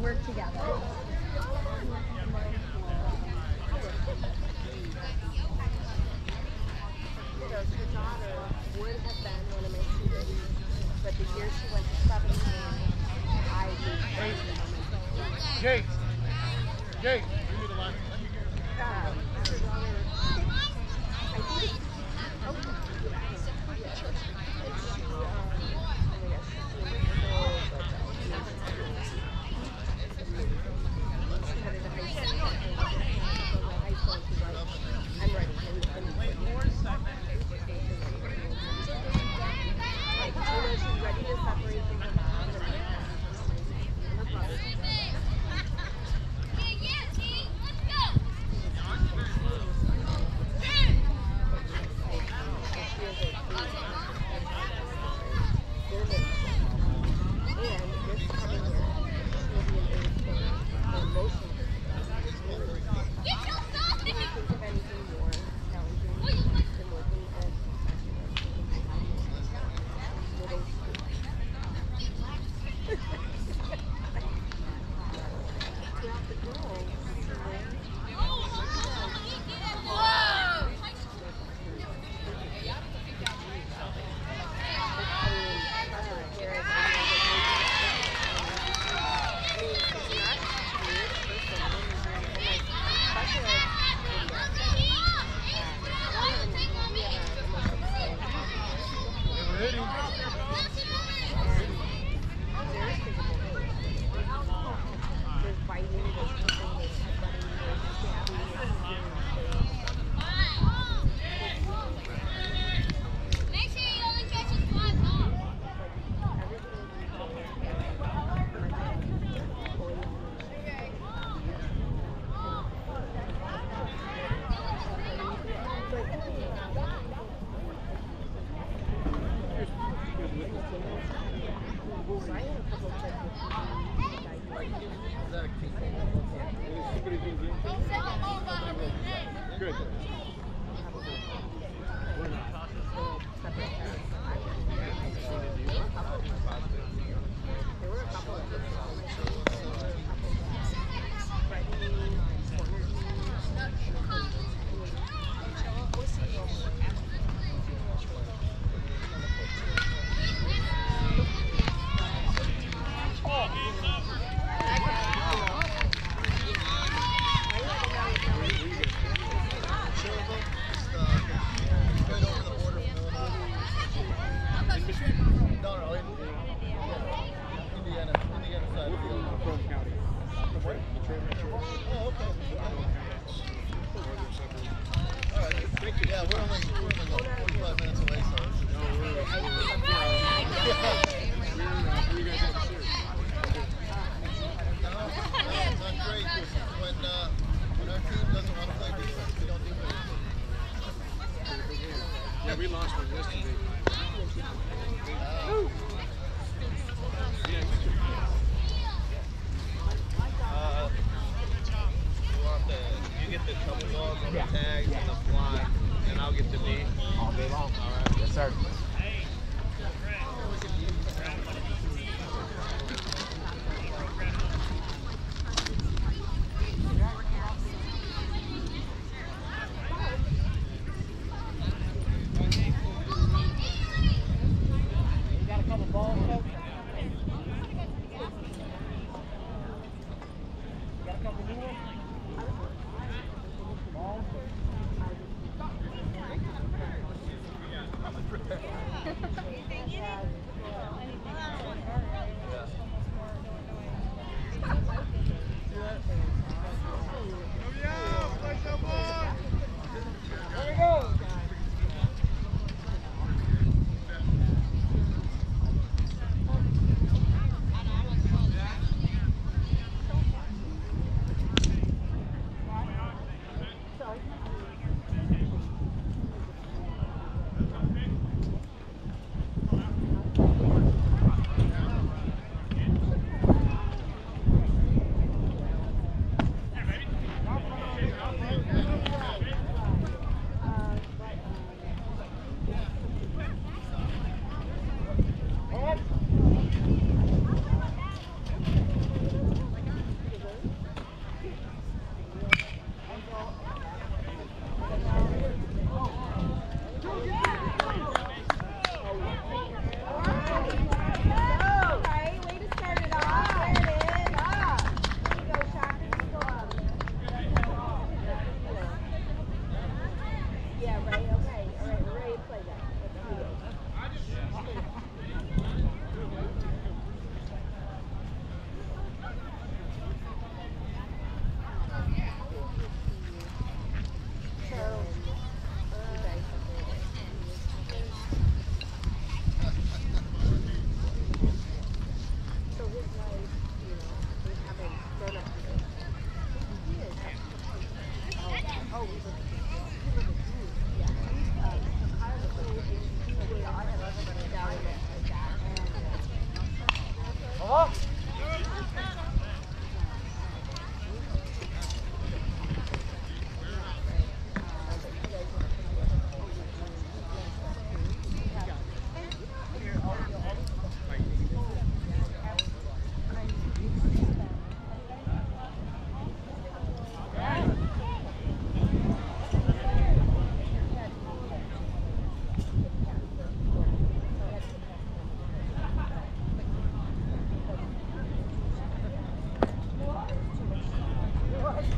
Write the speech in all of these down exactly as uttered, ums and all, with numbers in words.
work together. Her daughter would have been one of my students, but the year she went to seventeen, I was Jake! Jake! Give me the line. um, her daughter, I think it's, oh, yeah. And she, um, oh my gosh, she's doing so good though. She had it in high school, and I was in high school, and she's like, I'm ready. And, and like, you know, she's ready to separate from her mom and her brother. Yeah, we lost one yesterday. Uh, you want the, you get the couple balls on the Yeah. tags Yeah. and the fly, and I'll get the D. All day long. All right. Yes, sir.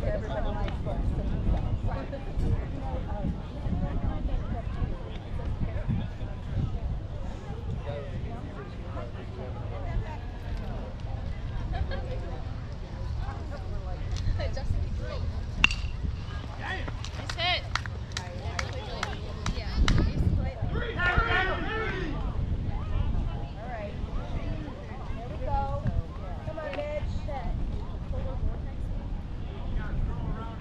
where everybody likes books and stuff. Right. You know, um, Nice hit. Yeah. all right. Here we go. Come on, Mitch.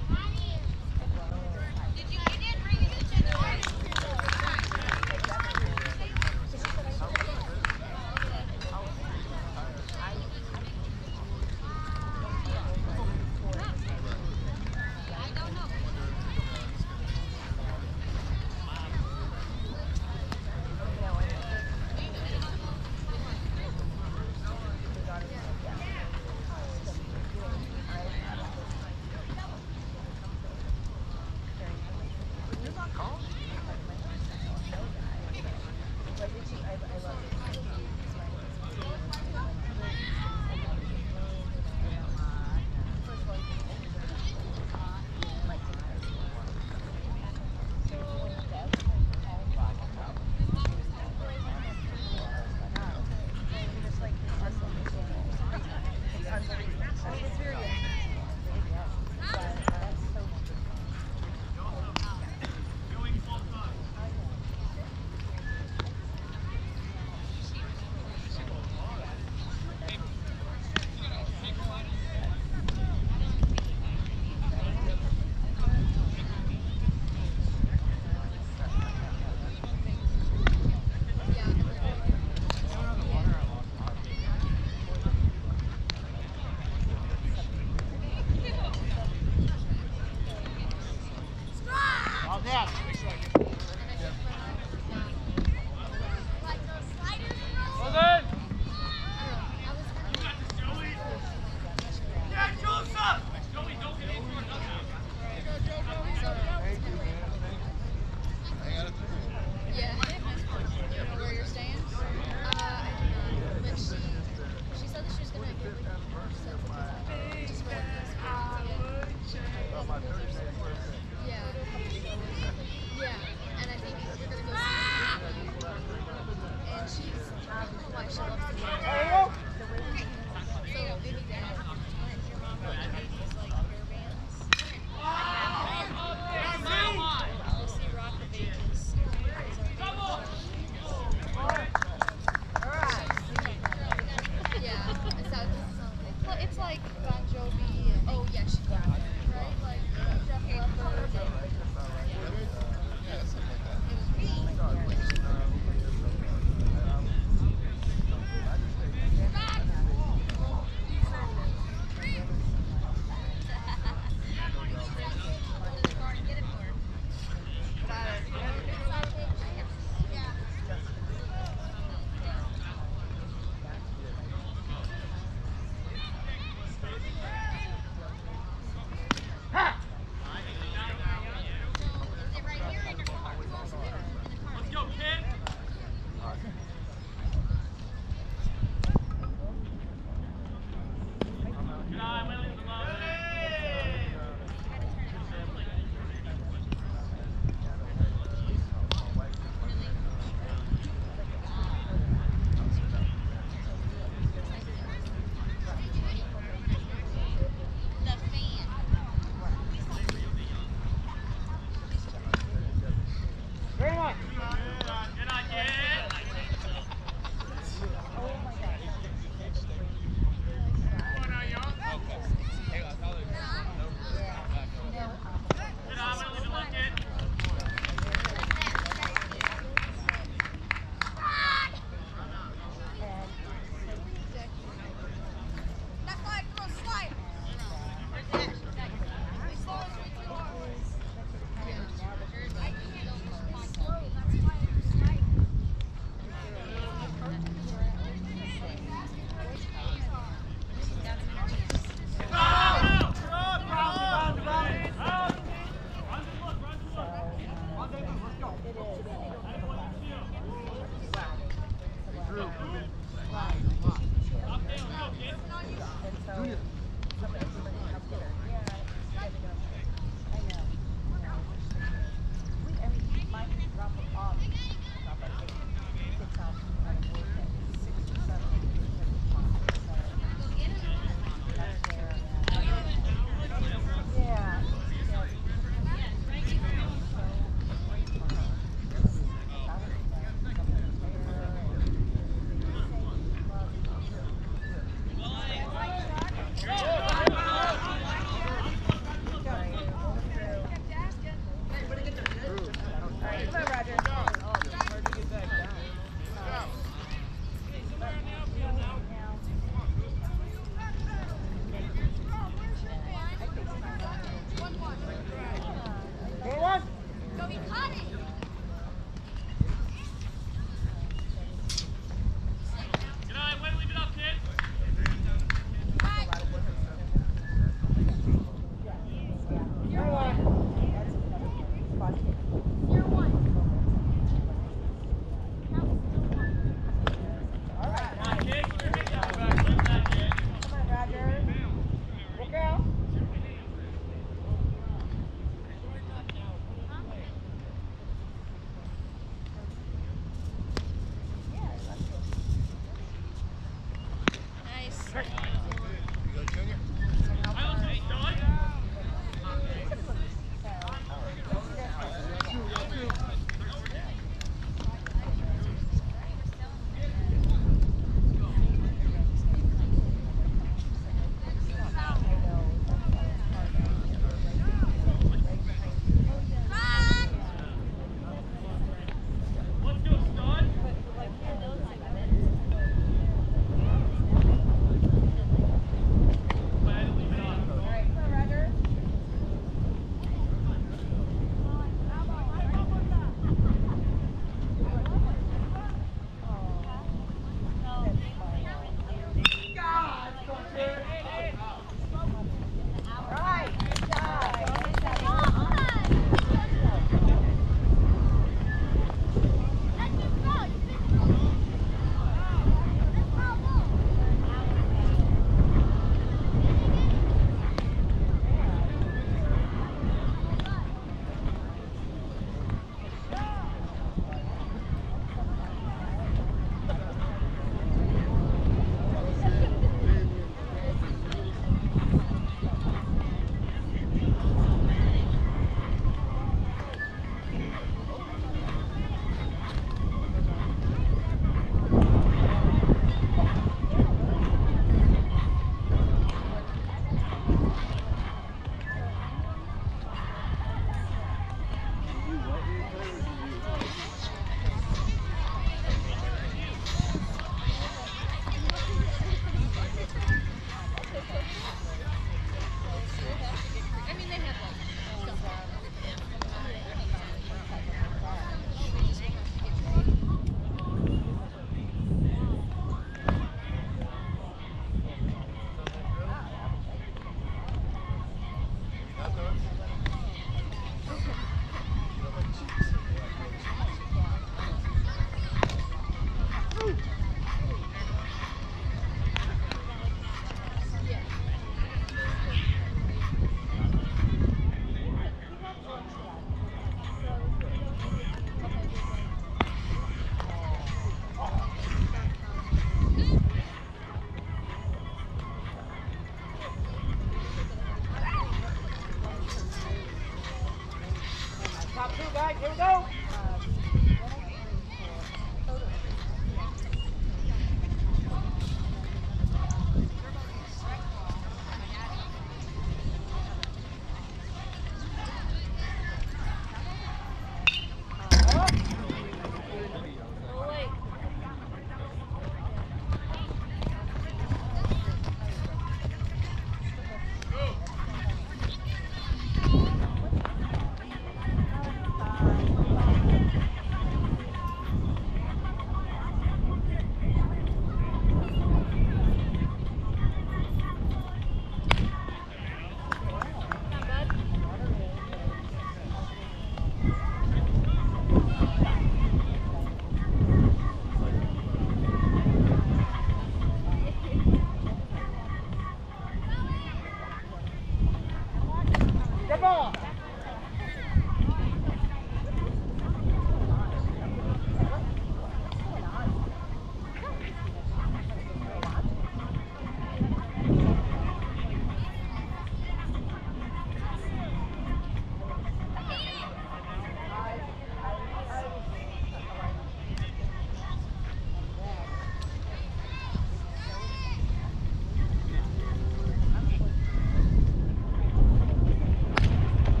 Thank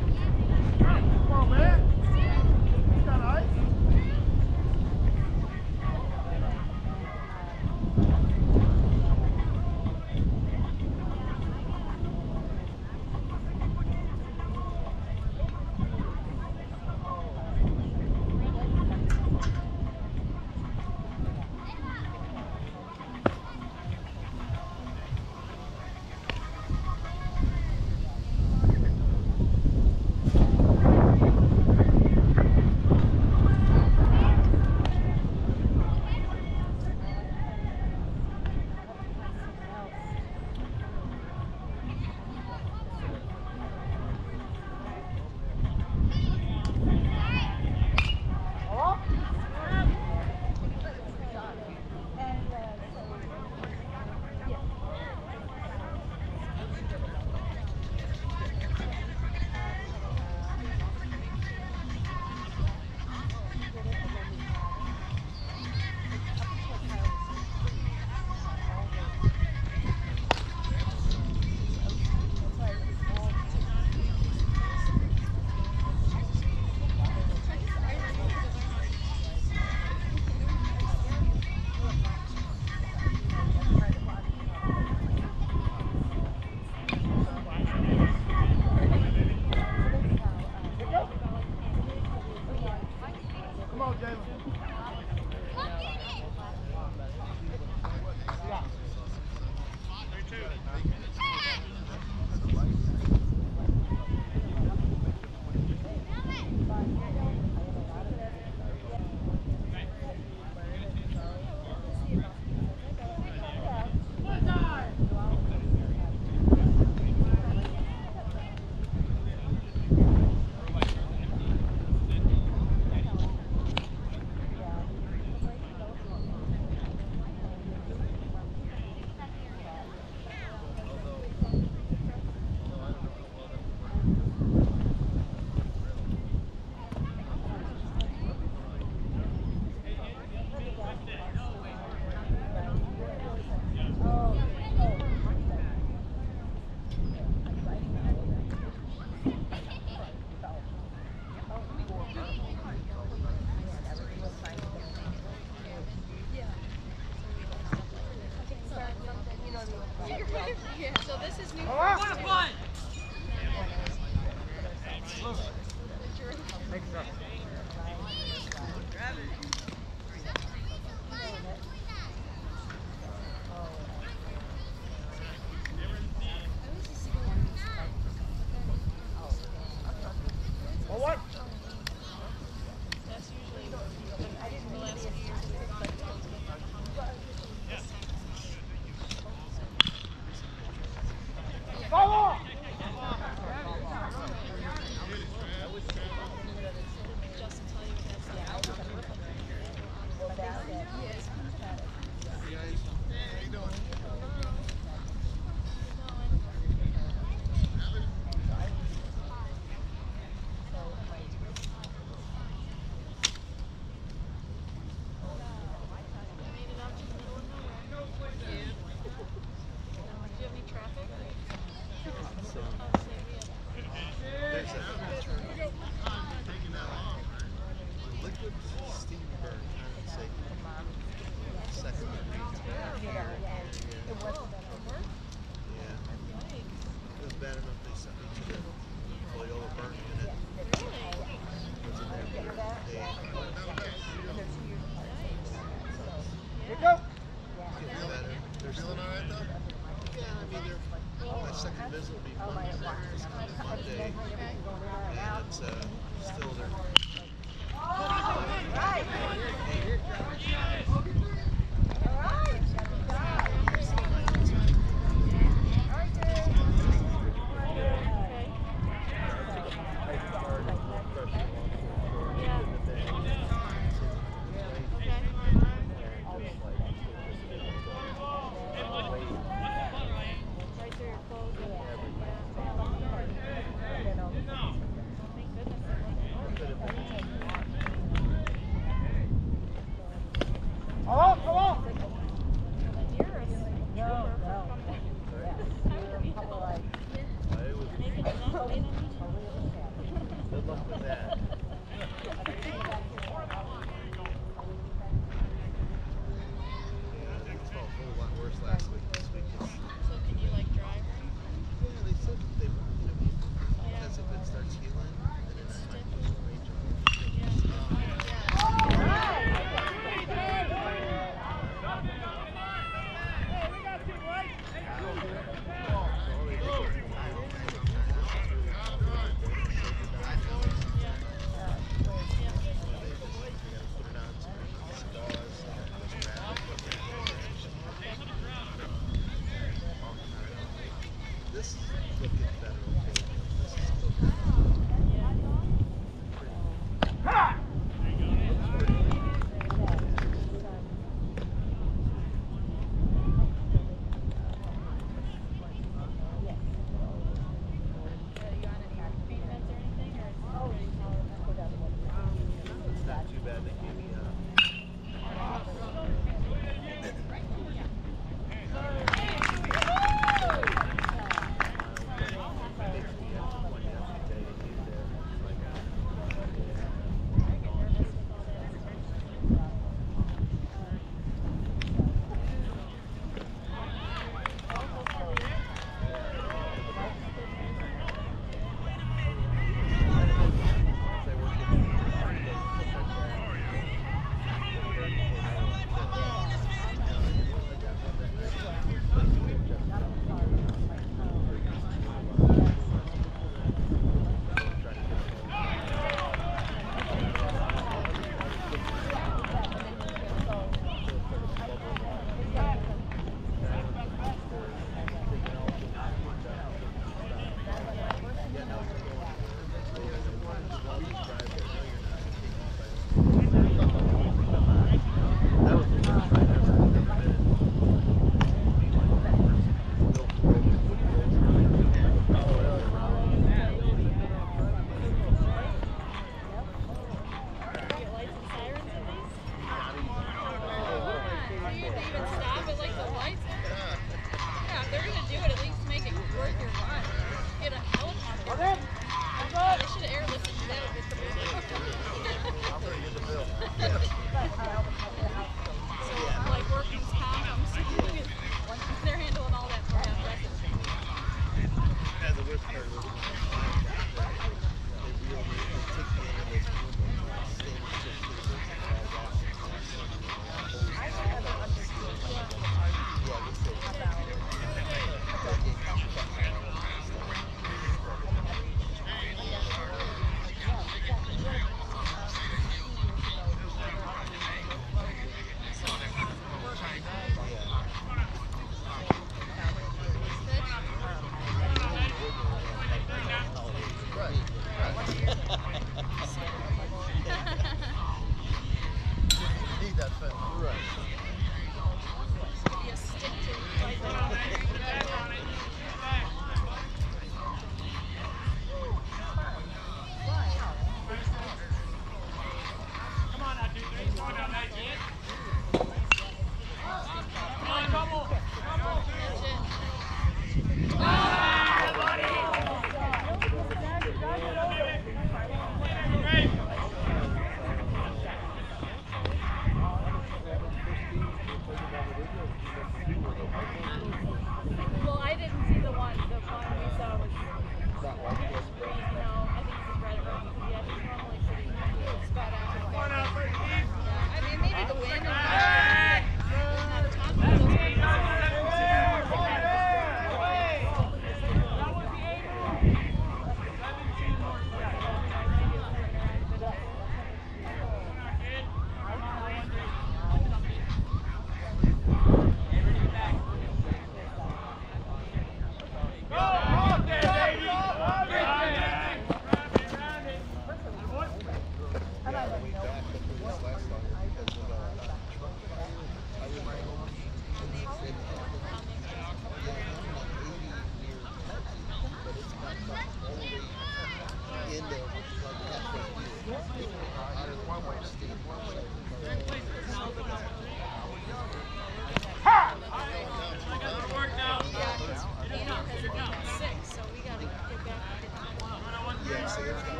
Good luck with that. Yeah, it felt a whole lot worse last week. This week is, So can you like drive? yeah, they said they won't, you know, because if it starts healing, then it's time to push the range on. This is looking better. Okay. This is still pretty. It's not too bad. They gave me a.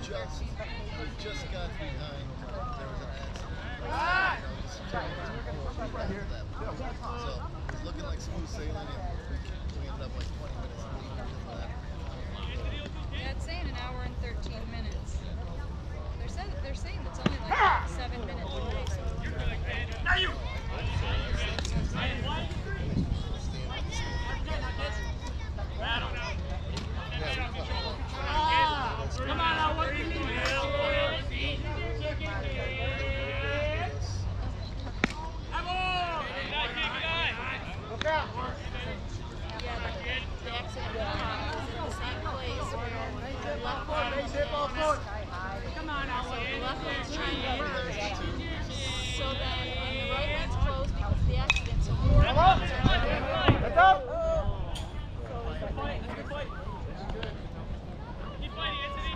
just, we just got behind. There was an accident. Ah! You know, just turned into four right after that. So it was looking like smooth sailing, and we ended up like twenty minutes late because of that. Yeah, it's saying an hour and thirteen minutes. They're saying they're saying it's only like seven minutes away. So. Now you. Come on, now, what are you doing? Look out! Yeah, the, the accident was in the same place where the left one was closed. Come on, now, So the left one's trying to merge. So then and the right one's closed because of the accident. So more Come on! Let's up! Keep fighting, Anthony!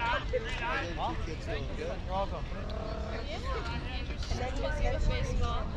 baseball.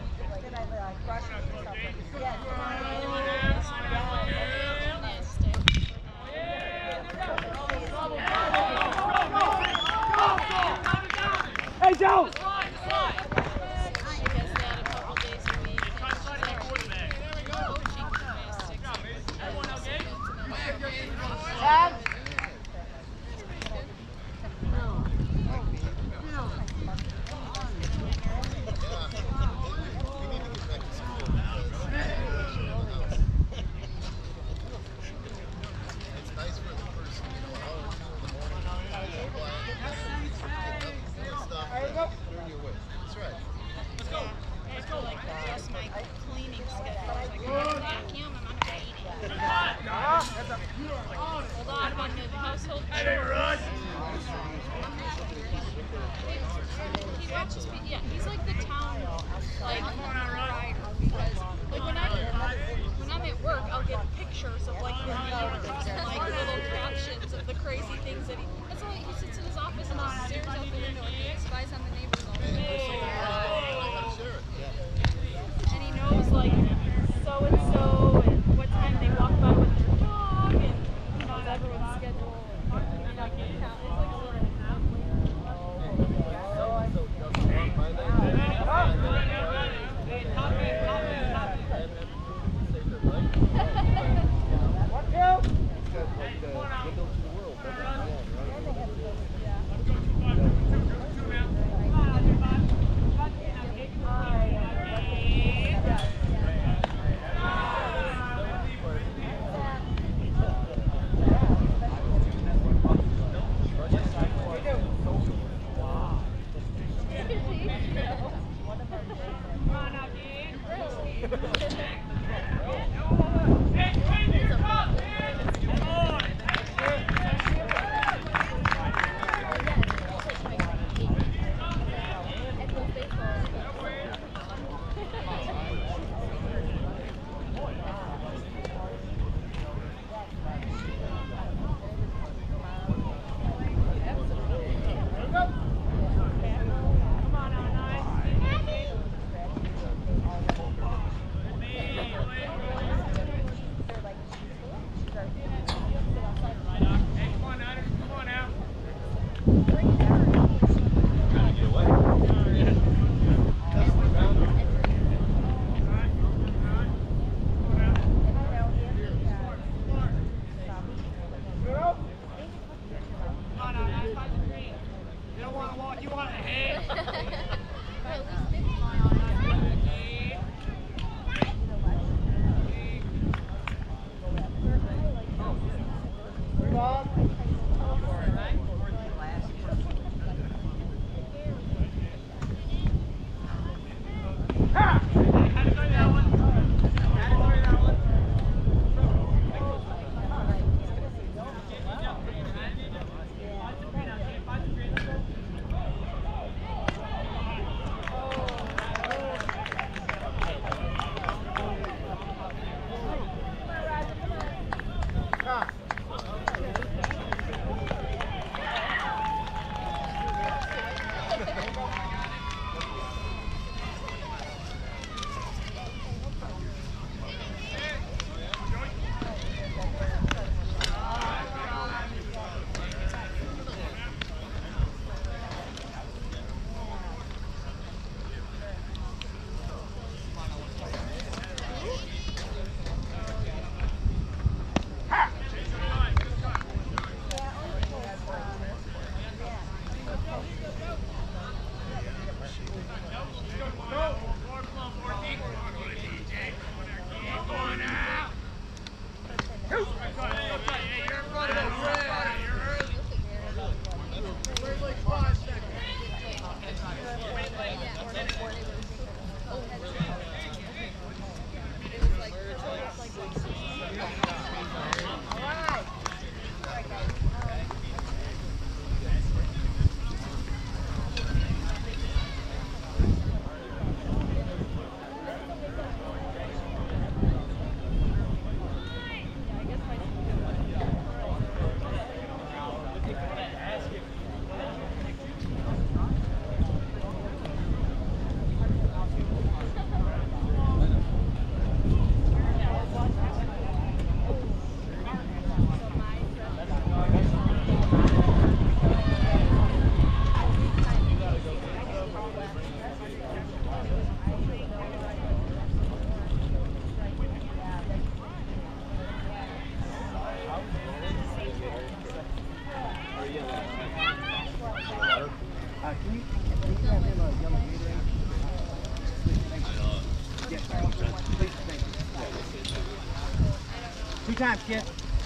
Two times, kid.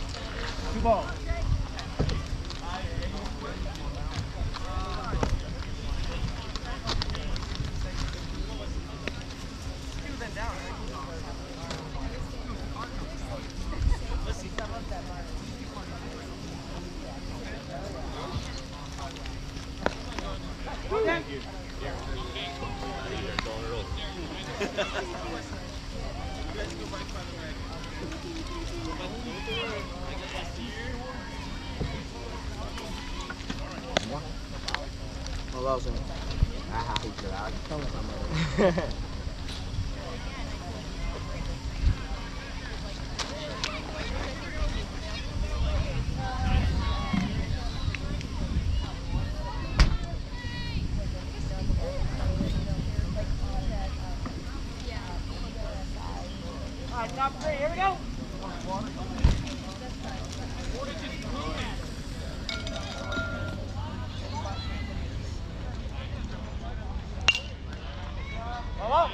Two balls. Thank you. Well, that was an I happy to that. Tell me something. All right, top three, here we go. Come on.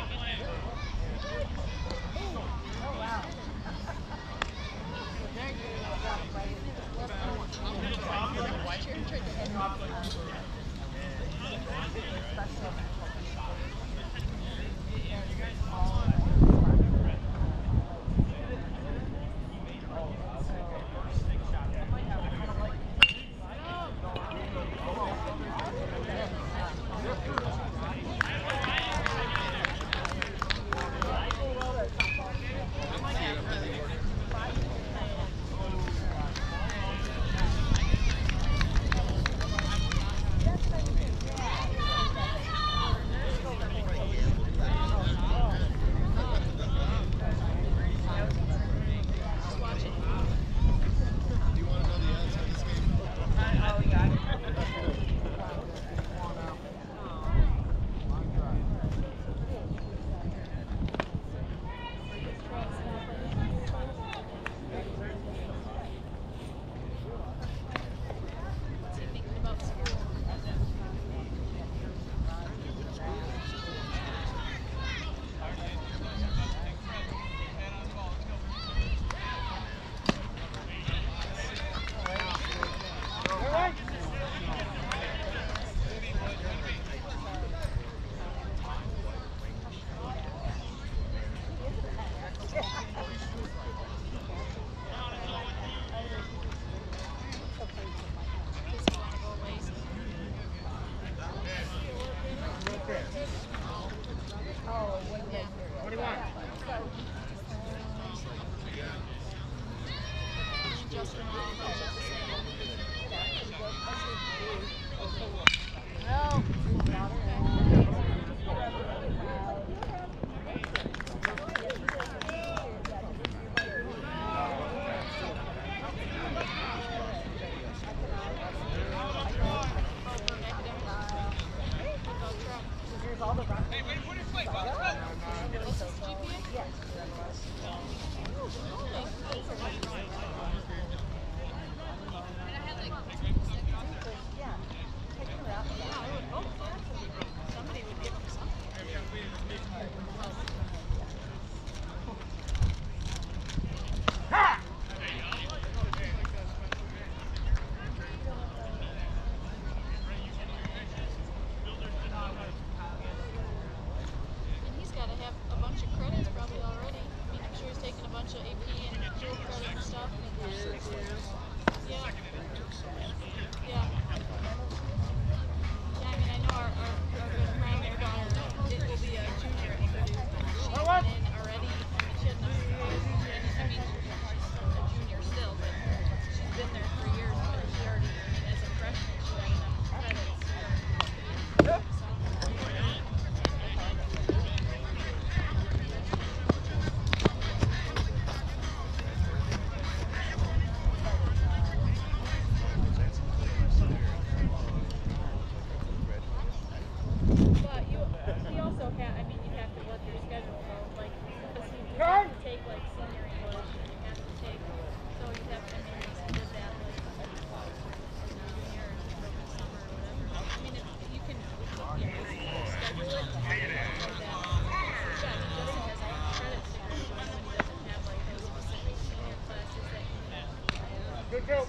like senior English, you have to take, so you have to, I mean, we did that like junior and over the summer or whatever. I mean, if you can, you know, schedule it, but you have to do that. Yeah, he doesn't has all the credits to graduate, but he doesn't have like those specific senior classes that you need. Good go.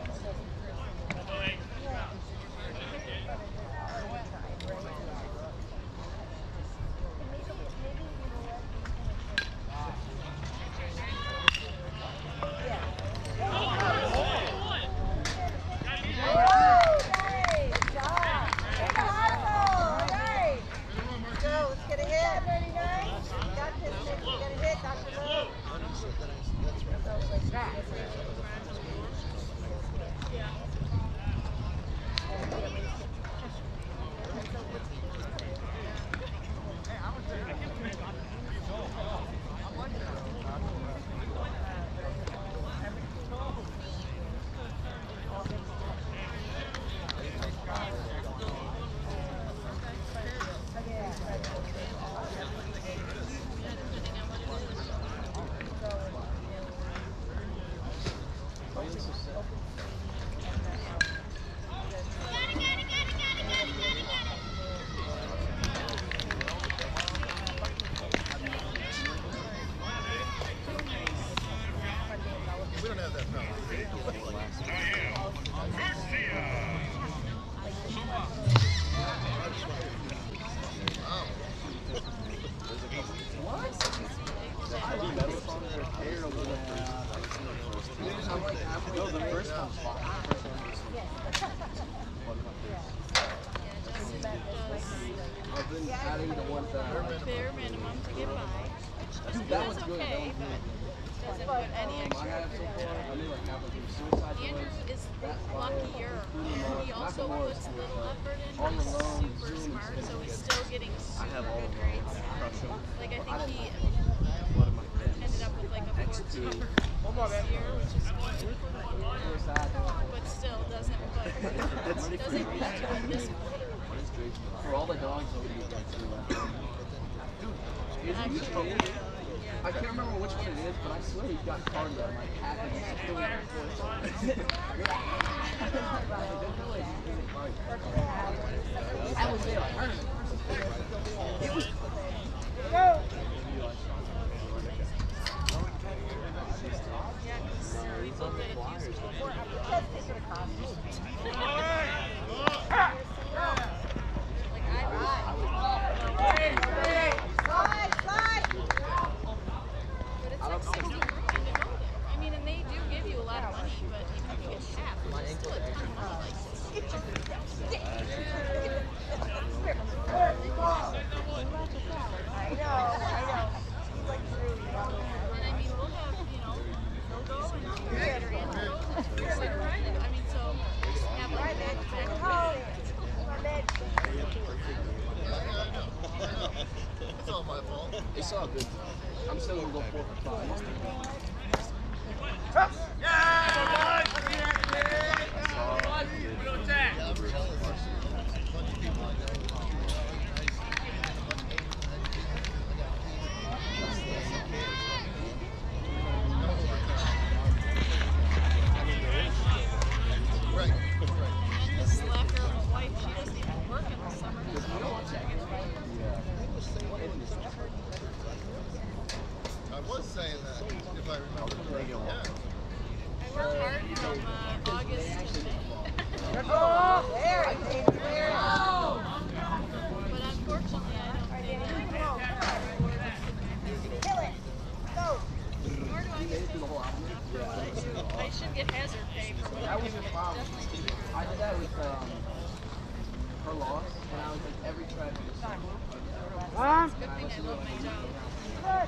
Bare minimum to get by. That's okay, but doesn't put any extra effort. Andrew is luckier. He also puts a little effort in, but he's super smart, so he's still getting super good grades. Like, I think he ended up with like a four two this year, which is good. But still doesn't put, doesn't beat you in this quarter. For all the dogs, Actually, I can't remember which one it is, but I swear he got carded on like half of his I was there, I heard it. It was. yeah, because we've looked at it used before. Like, I But it's like sixty grand to go there. I mean, and they do give you a lot of money, but even if you get half, which is still a ton of money, like sixty I know, I know. He's like really young. And I mean, we'll have, you know, they'll go and consider Andrew. It's like Riley. I mean, so just have like back to back. It's all my fault. It's all good. I'm still gonna go four for five. Yeah, I'm jealous. A bunch of people I know. Right, right. And the slacker of a wife, she doesn't even work in the summer. I was saying that, if I remember correctly. Yeah. I worked hard from uh, August to May. Oh, there he is. There. But unfortunately, I don't think Kill it. Go. nor do I get paid for what I do. I should get hazard pay for what I That do. was the problem. I did that with um, her loss, and I was like every track of the summer. It's a good thing I love my job.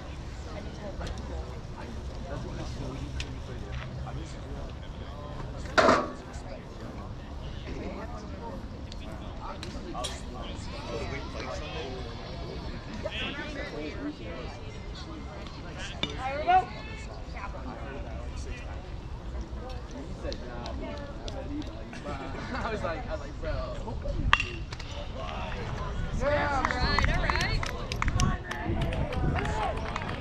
There we go. I was like, I was like, bro. All right, all right.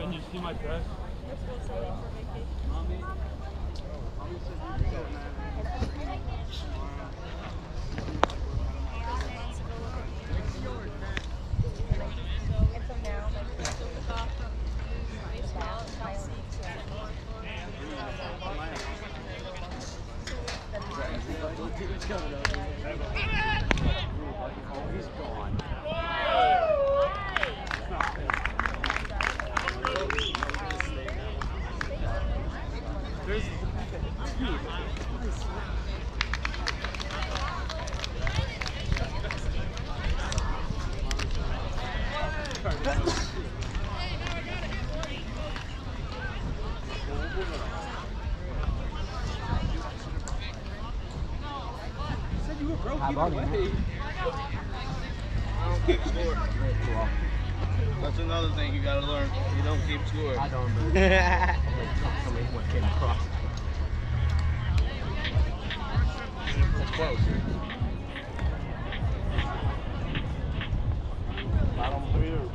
Didn't you see my dress? We're supposed to leave for vacation. Mommy? Mommy said you were going And so now, like, Baseball, Chelsea. He's gone. There's said you were broke either way. I don't keep score. That's another thing you gotta learn. You don't keep score. I don't, but somebody came across. That's close. Bottom three or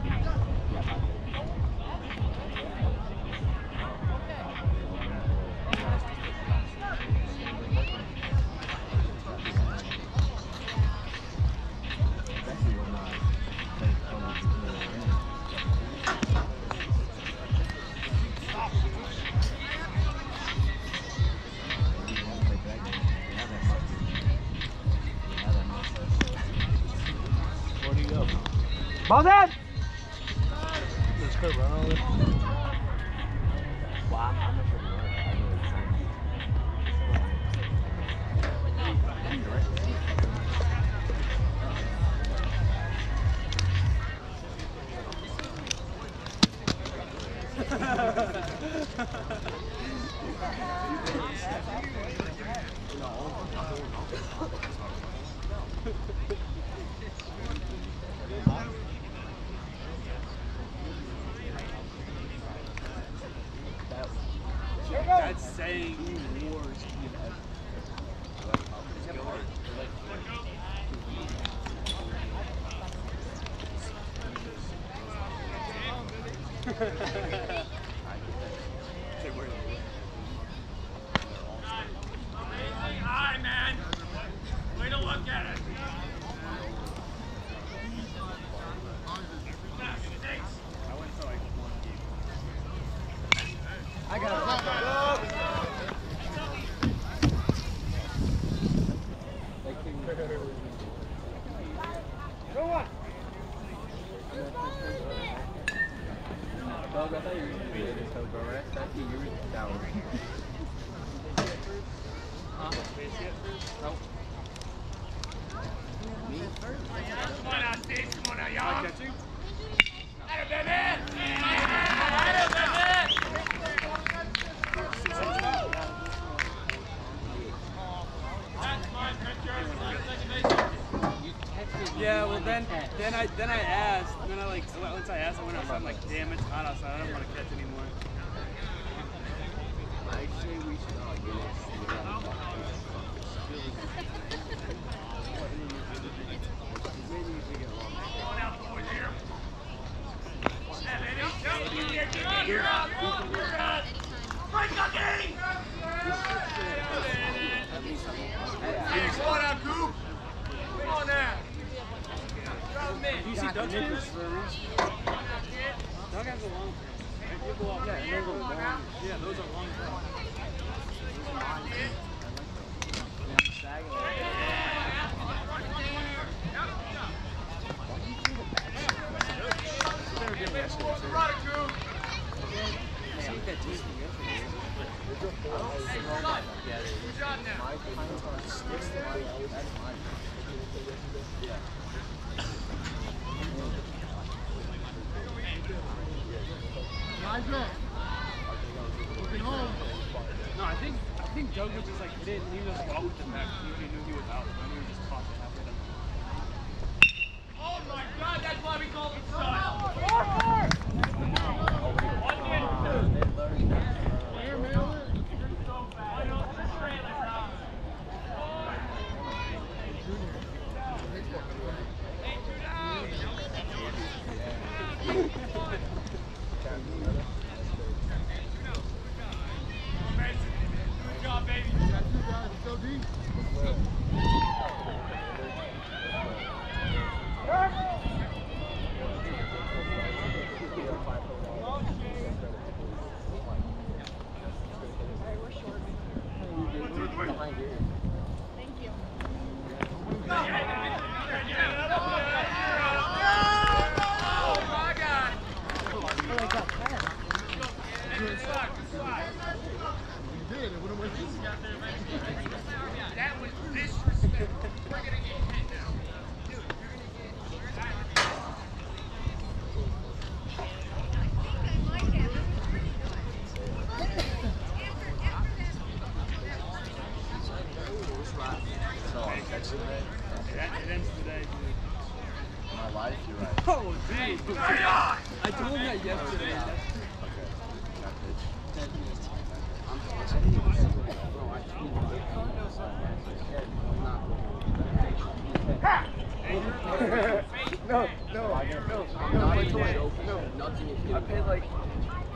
where do you go? Ball dead! Does Kurt run all this? Wow, I'm not sure if I know it's That's saying you wars. Hi, man. Way to look at it. I went to like one game. I got it. Go on. Dog, I thought you were going to be in this hotel, bro. That's that's you were down. Huh? Nope. Me? Come on now, Steve. Come on now, y'all. Catching? Hey, baby! Yeah, well then, then I then I asked, then I like once I asked, I went outside. I'm like, damn, it's hot outside. I don't want to catch anymore. Actually, we should all get it. Maybe we should get along. Going out the boys here. Hey, baby, go! You're up! You're up! Break the game! Come on now, Coop! Come on now! You see Doug's pants? Doug has a long pants. Yeah, those are long. Yeah, those are long pants. They were getting yesterday, too. See that team yesterday. Good job now. No, I think I think Doug was just like hit it and he was just walking with the back. He already knew he was out. I knew he just caught it halfway down. Oh my God, that's why we call it side.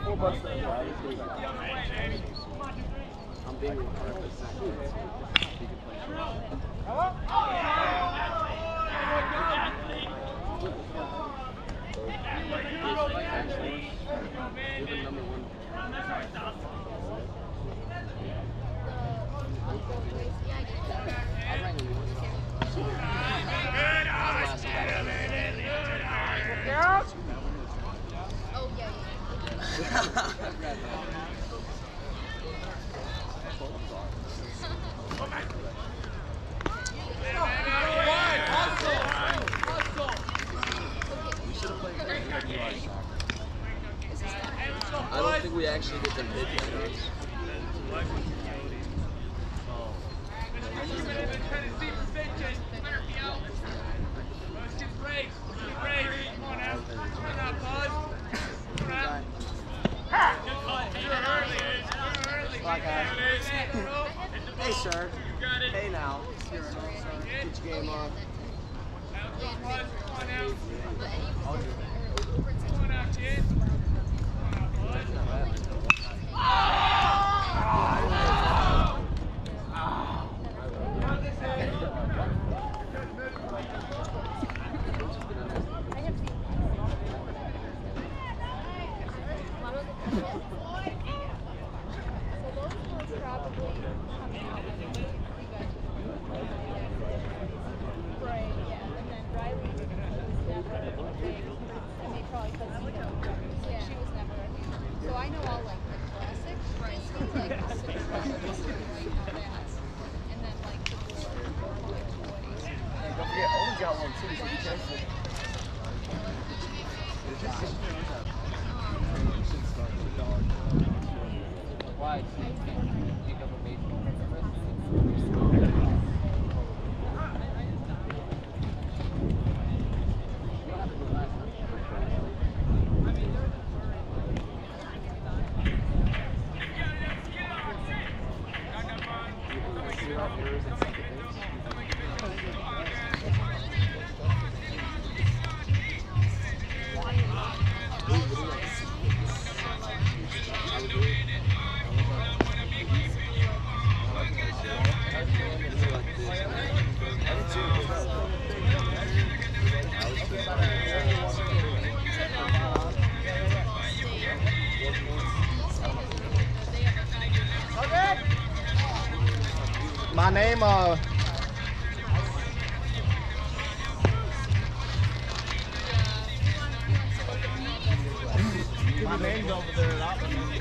four bucks for that. I'm being one hundred percent. You're the number one. Oh, yeah, I don't think we actually get them hit yet. Hey, sir. Hey, now. Get your game on. Why? Pick up a baseball. My name, uh, my name's over there at Optimum.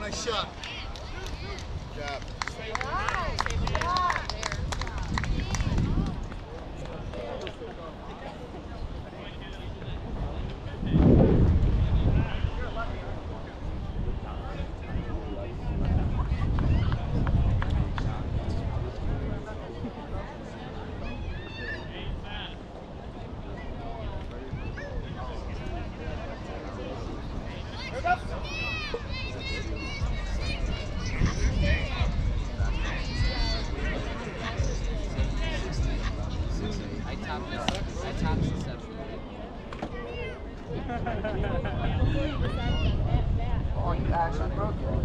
nice shot. Good job. Oh, you actually broke it.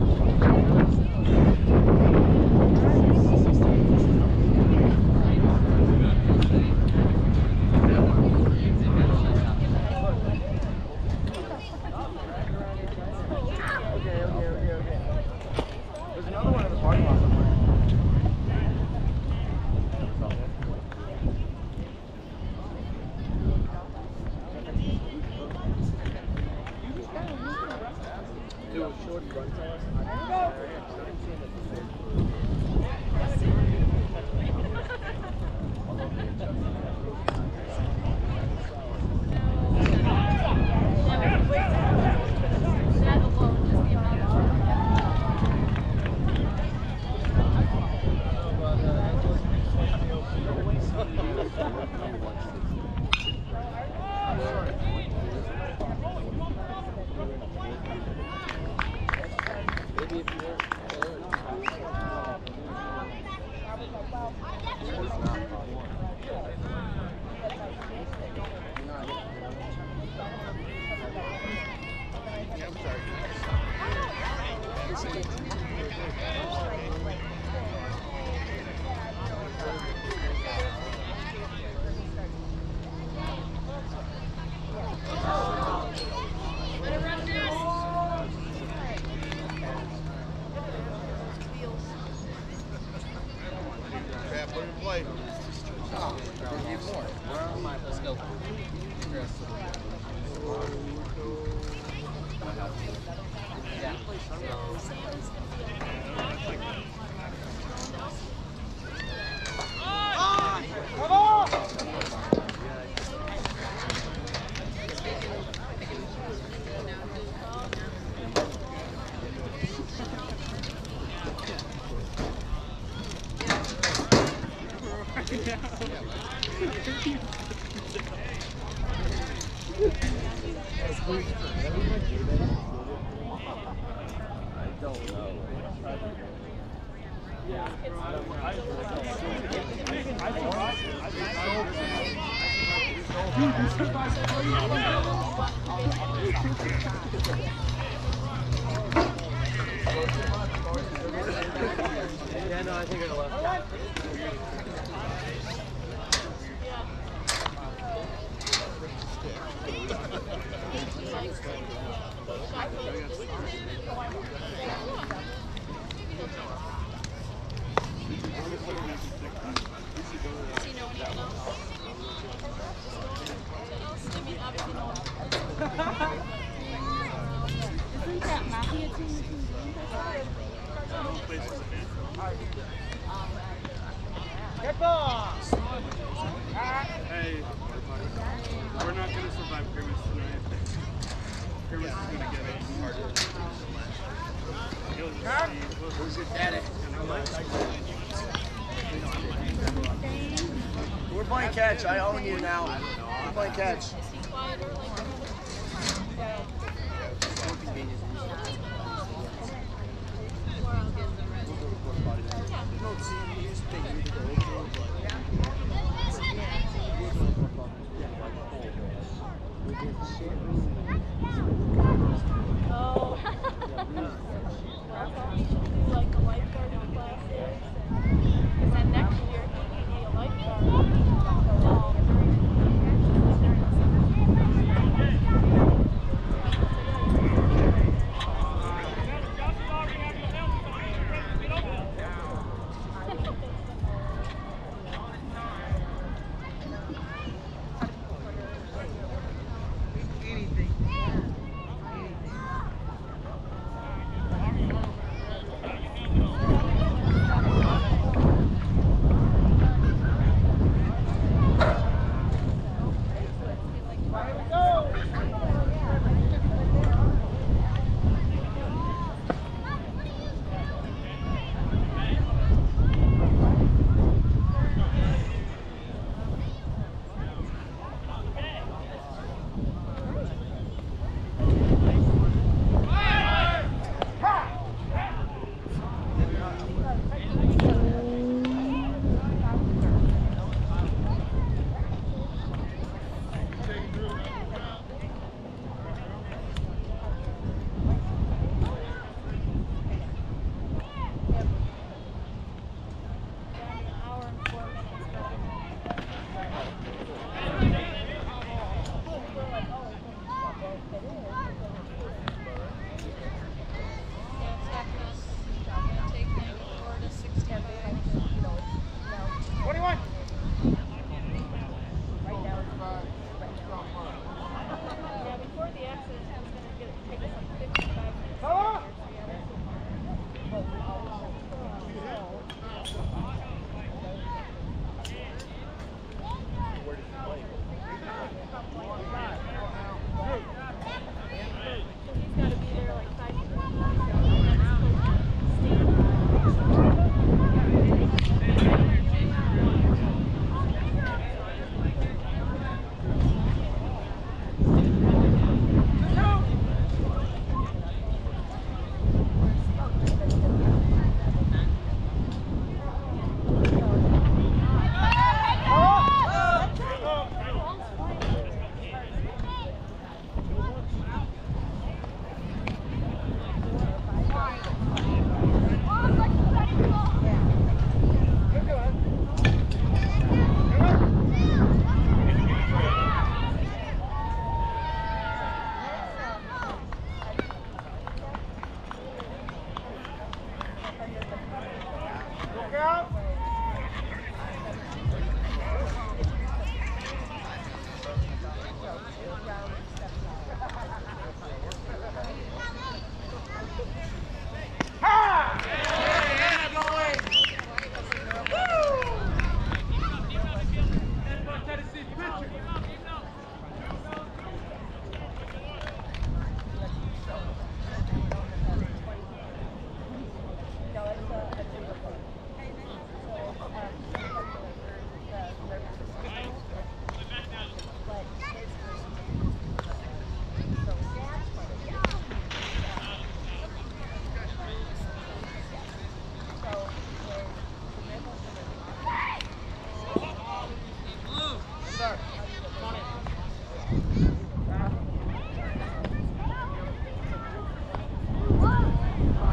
Okay, okay, okay, okay. There's another one in the parking lot somewhere. Do a short run to us. Yeah, no, I think I left. Isn't that Mafia team? Good ball! Hey, we're not going to survive Grimace tonight. Grimace is going to get it harder. He'll just see. Who's your daddy? We're playing catch. I own you now. We're playing catch. Oh. Like a lifeguard classes. And then next year he can be a lifeguard.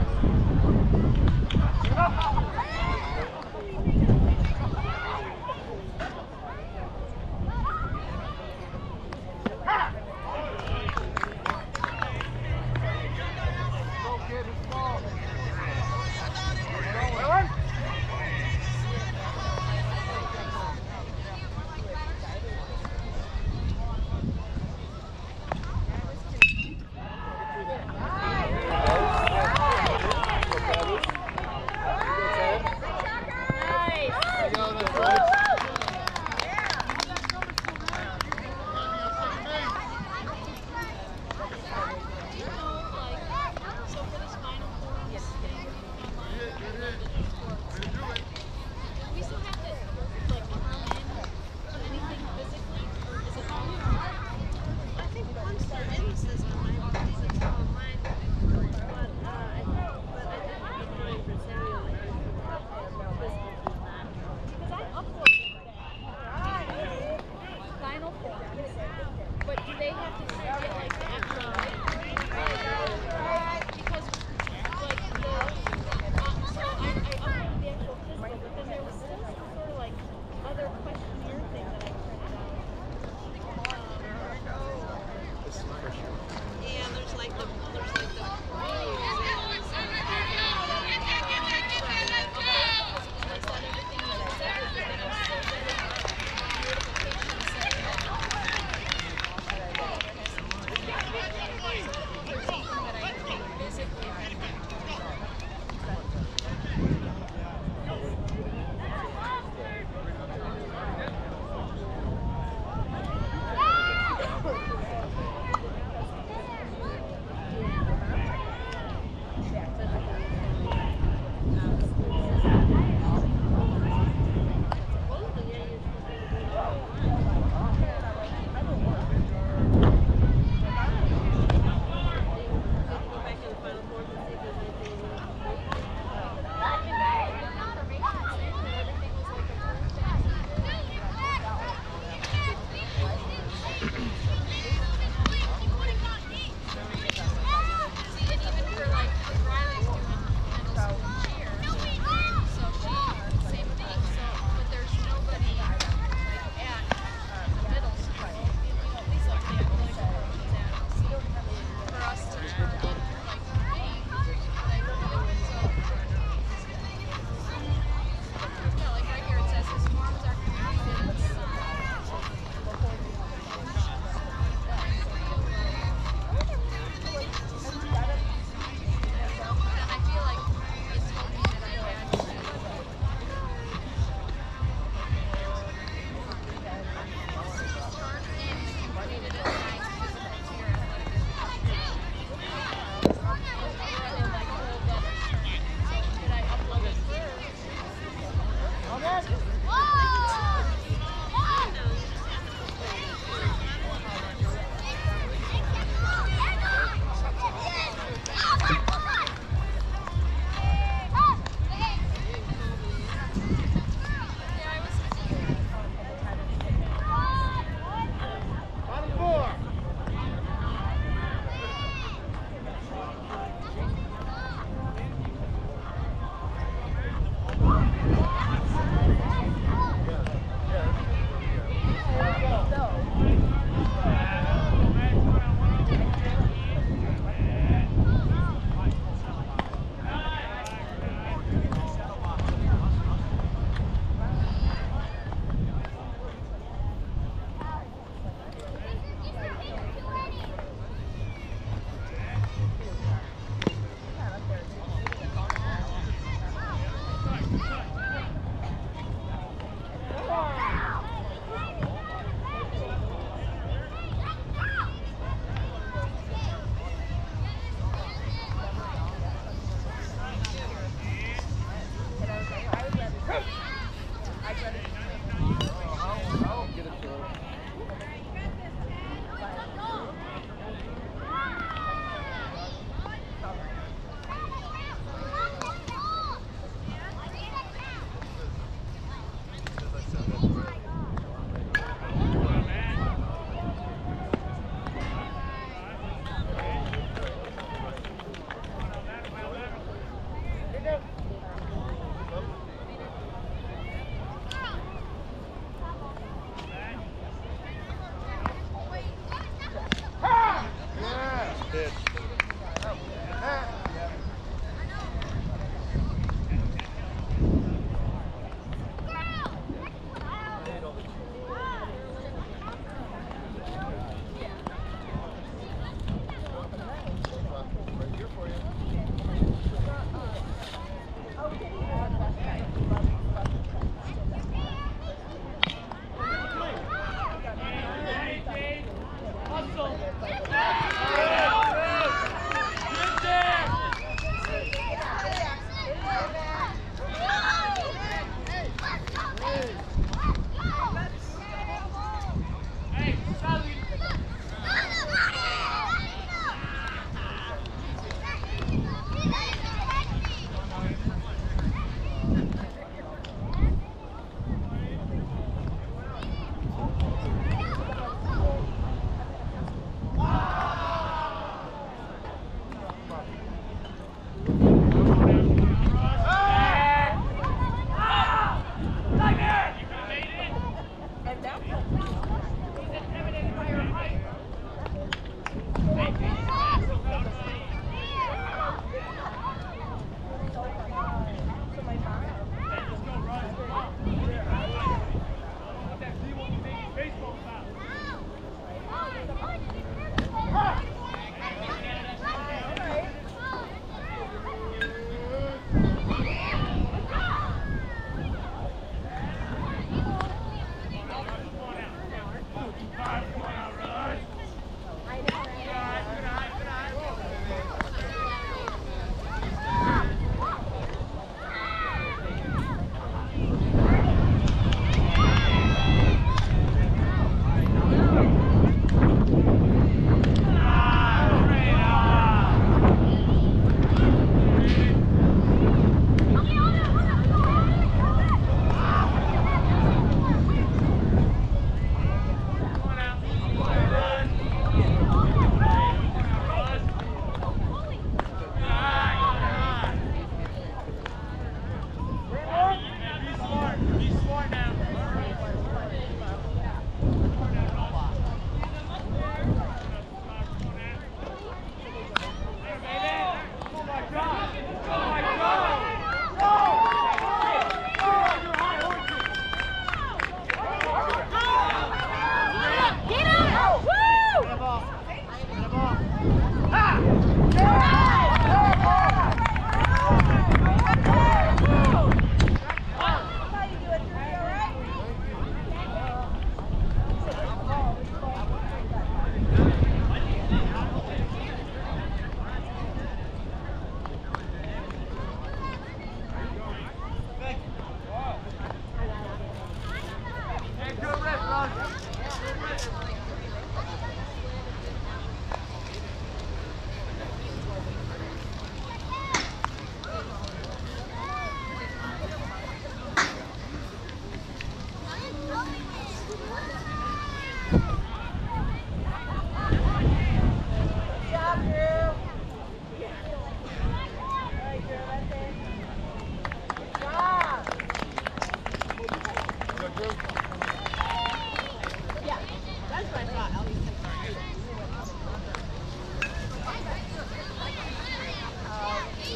Good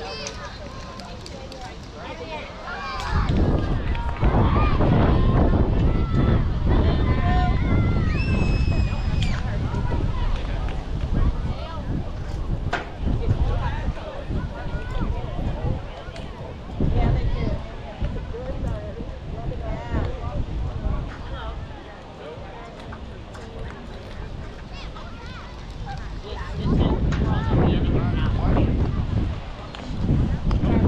Yeah.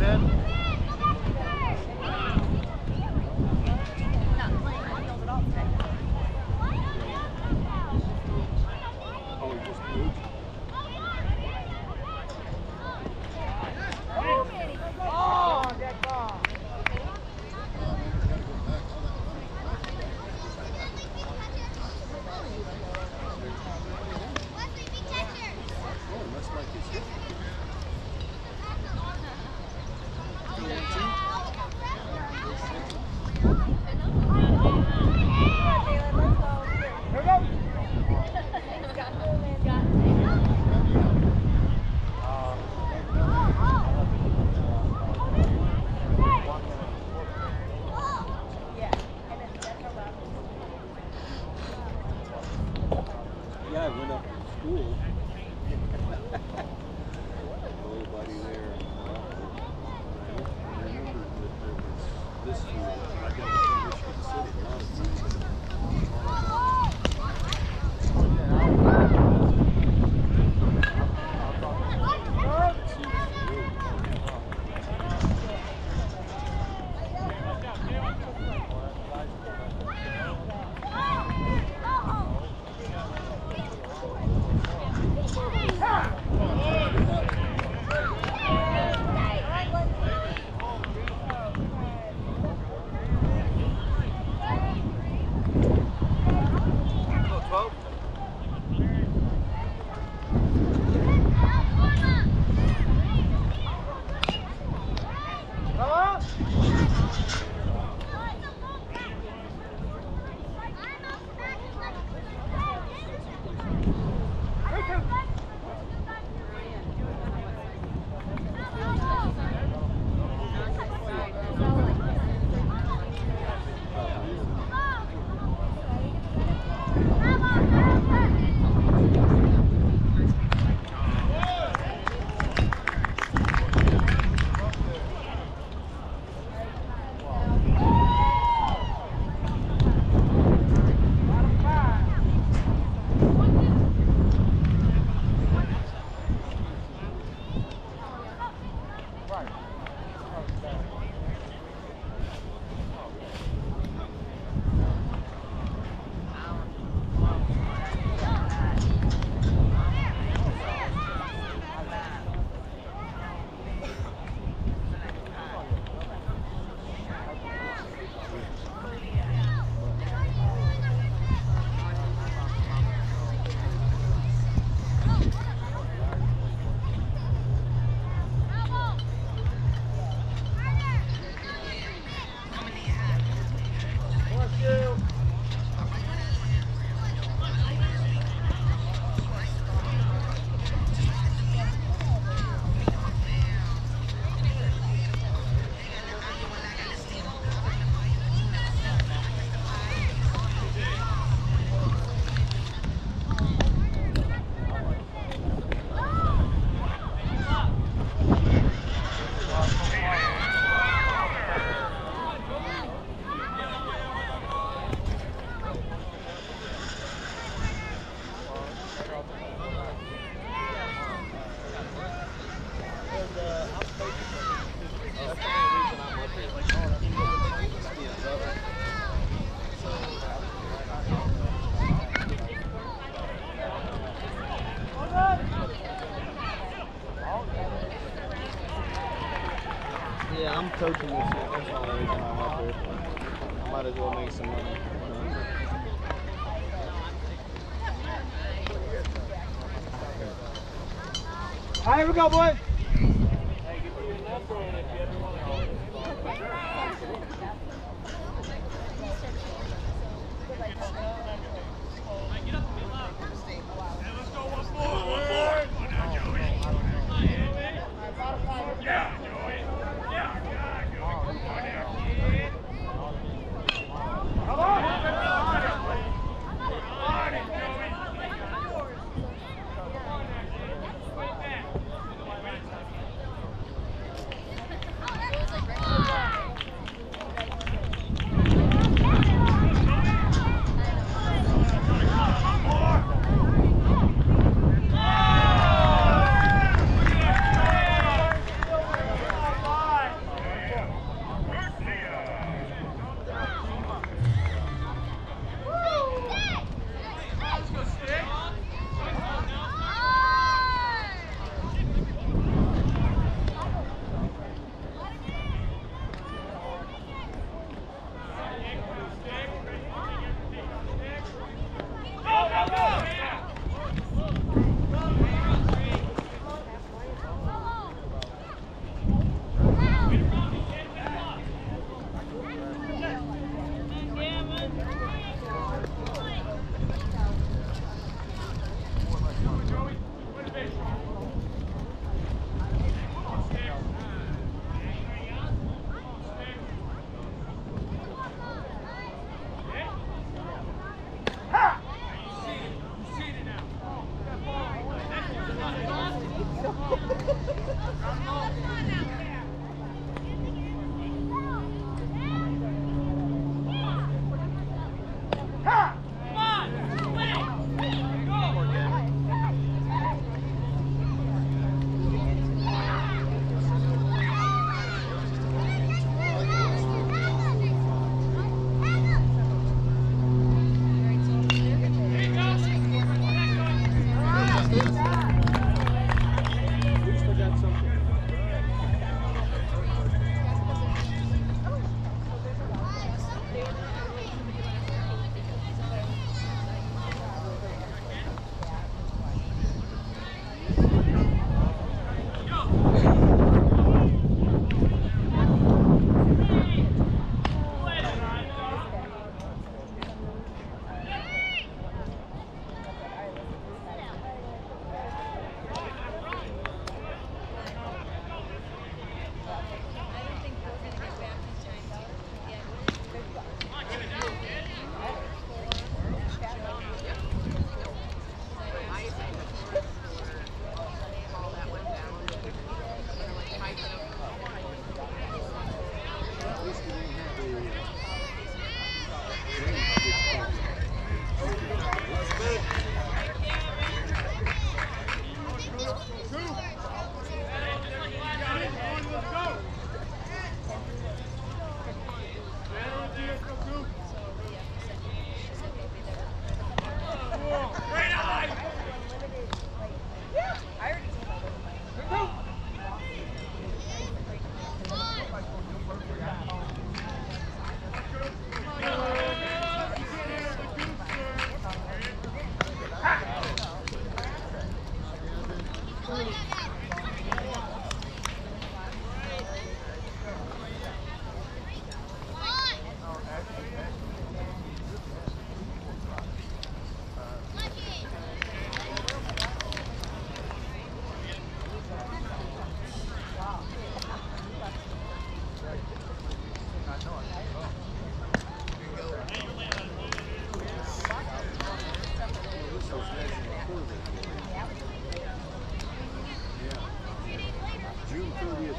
Yeah, I'm coaching this year. That's the only reason I'm up here. I might as well make some money. All right, here we go, boys.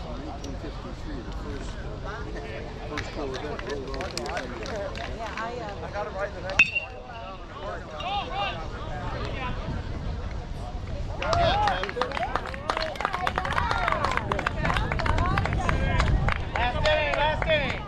nineteen fifty-three, the first, uh, first Corvette rolled off the island. Yeah, I, uh, I got it right the next one. Last inning, last inning.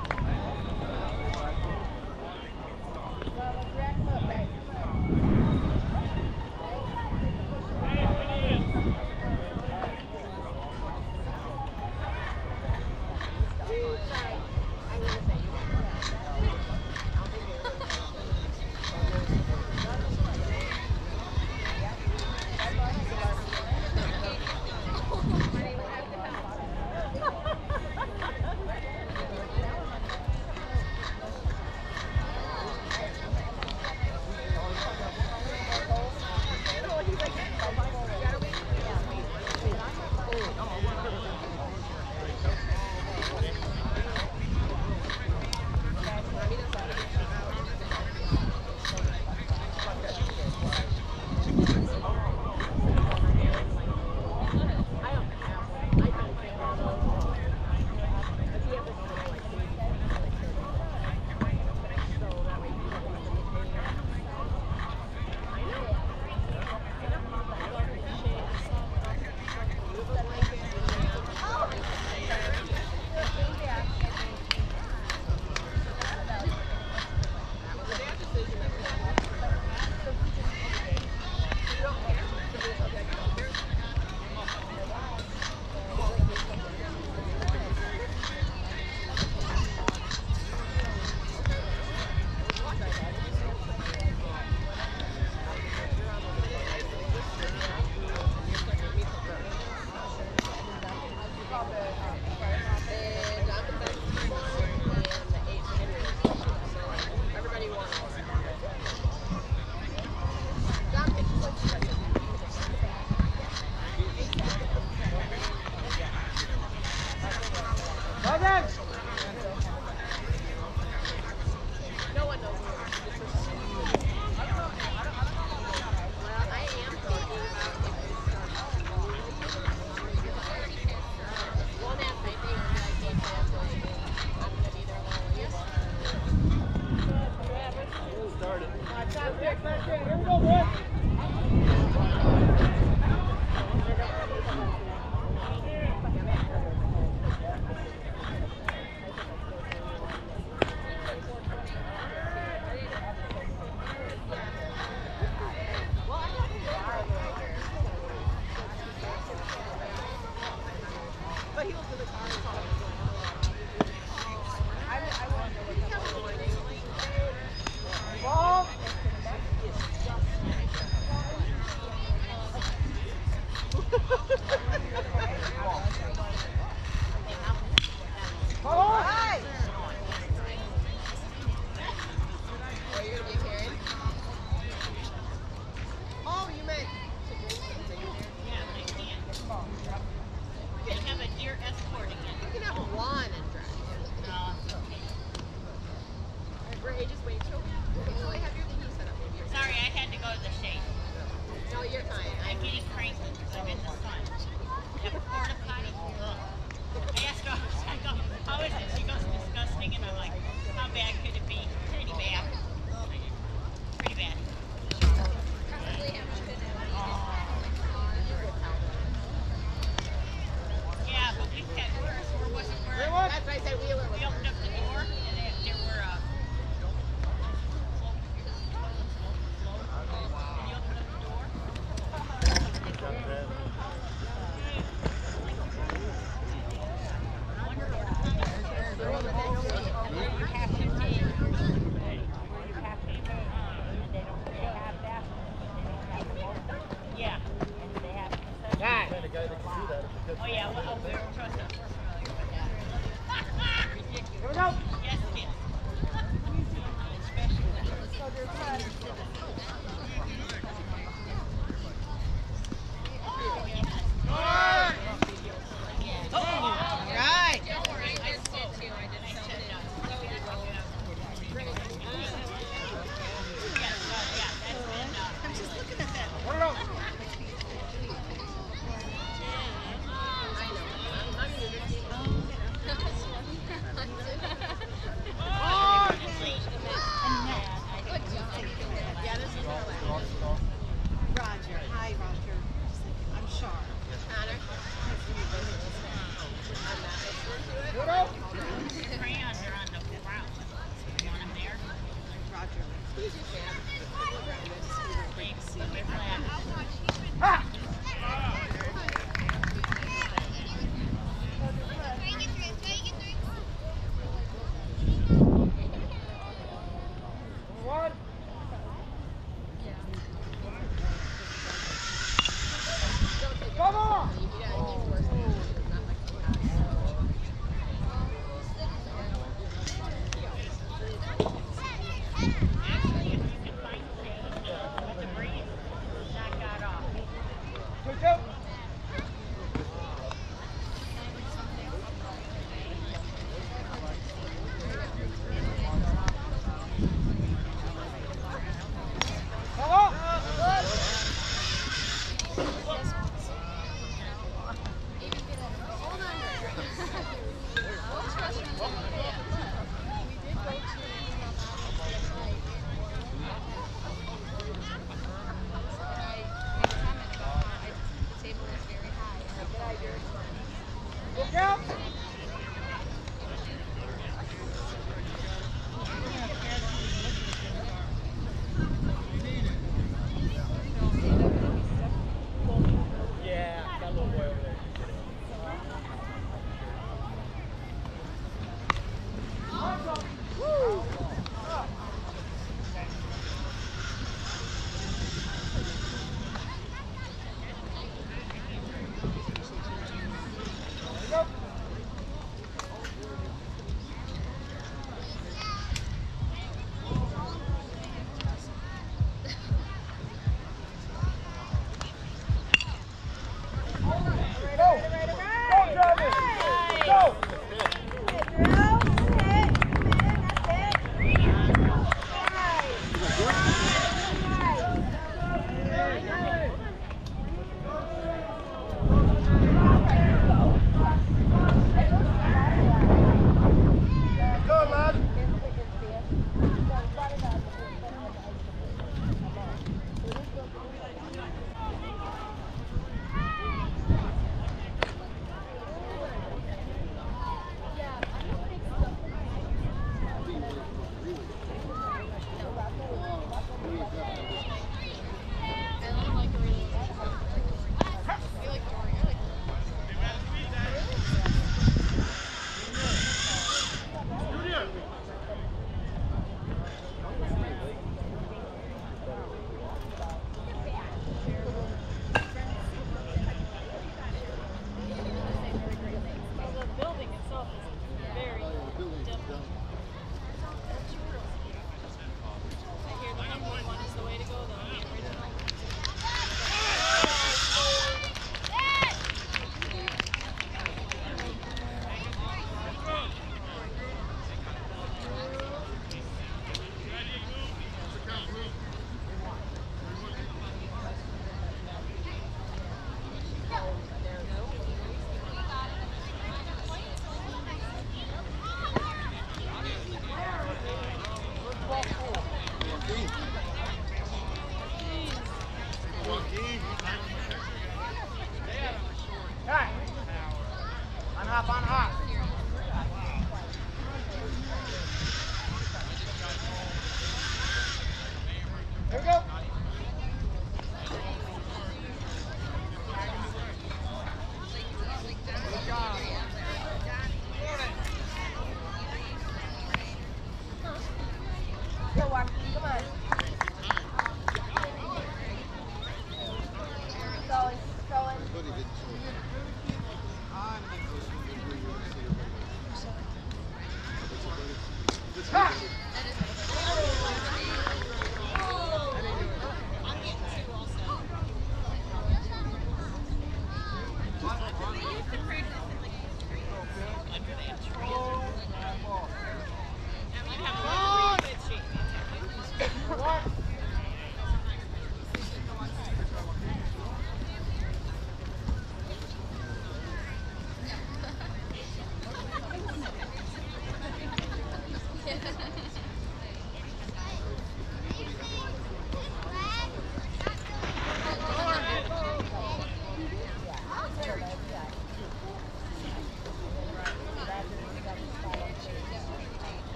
Have a deer escorting it.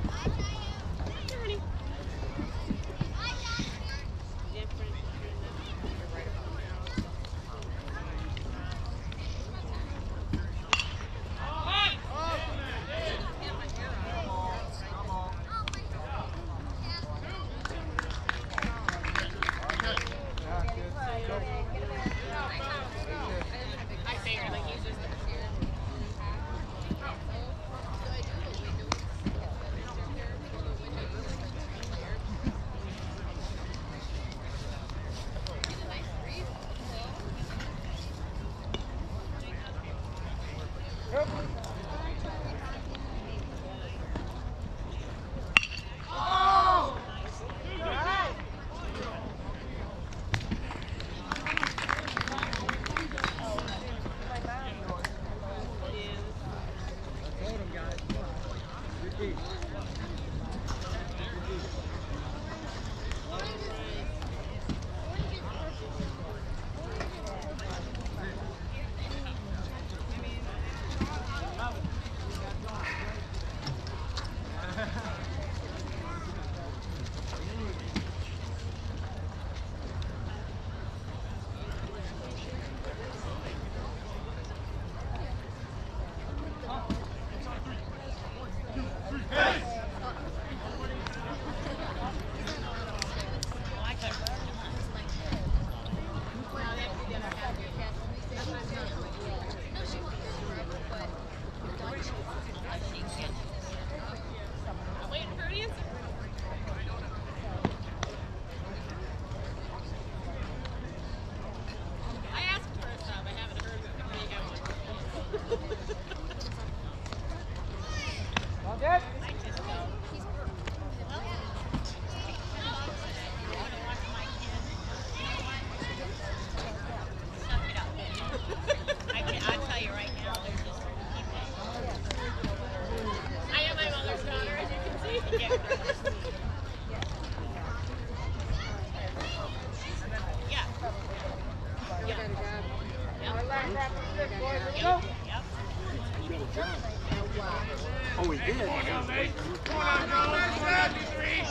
Oh, we did. Come on now, three.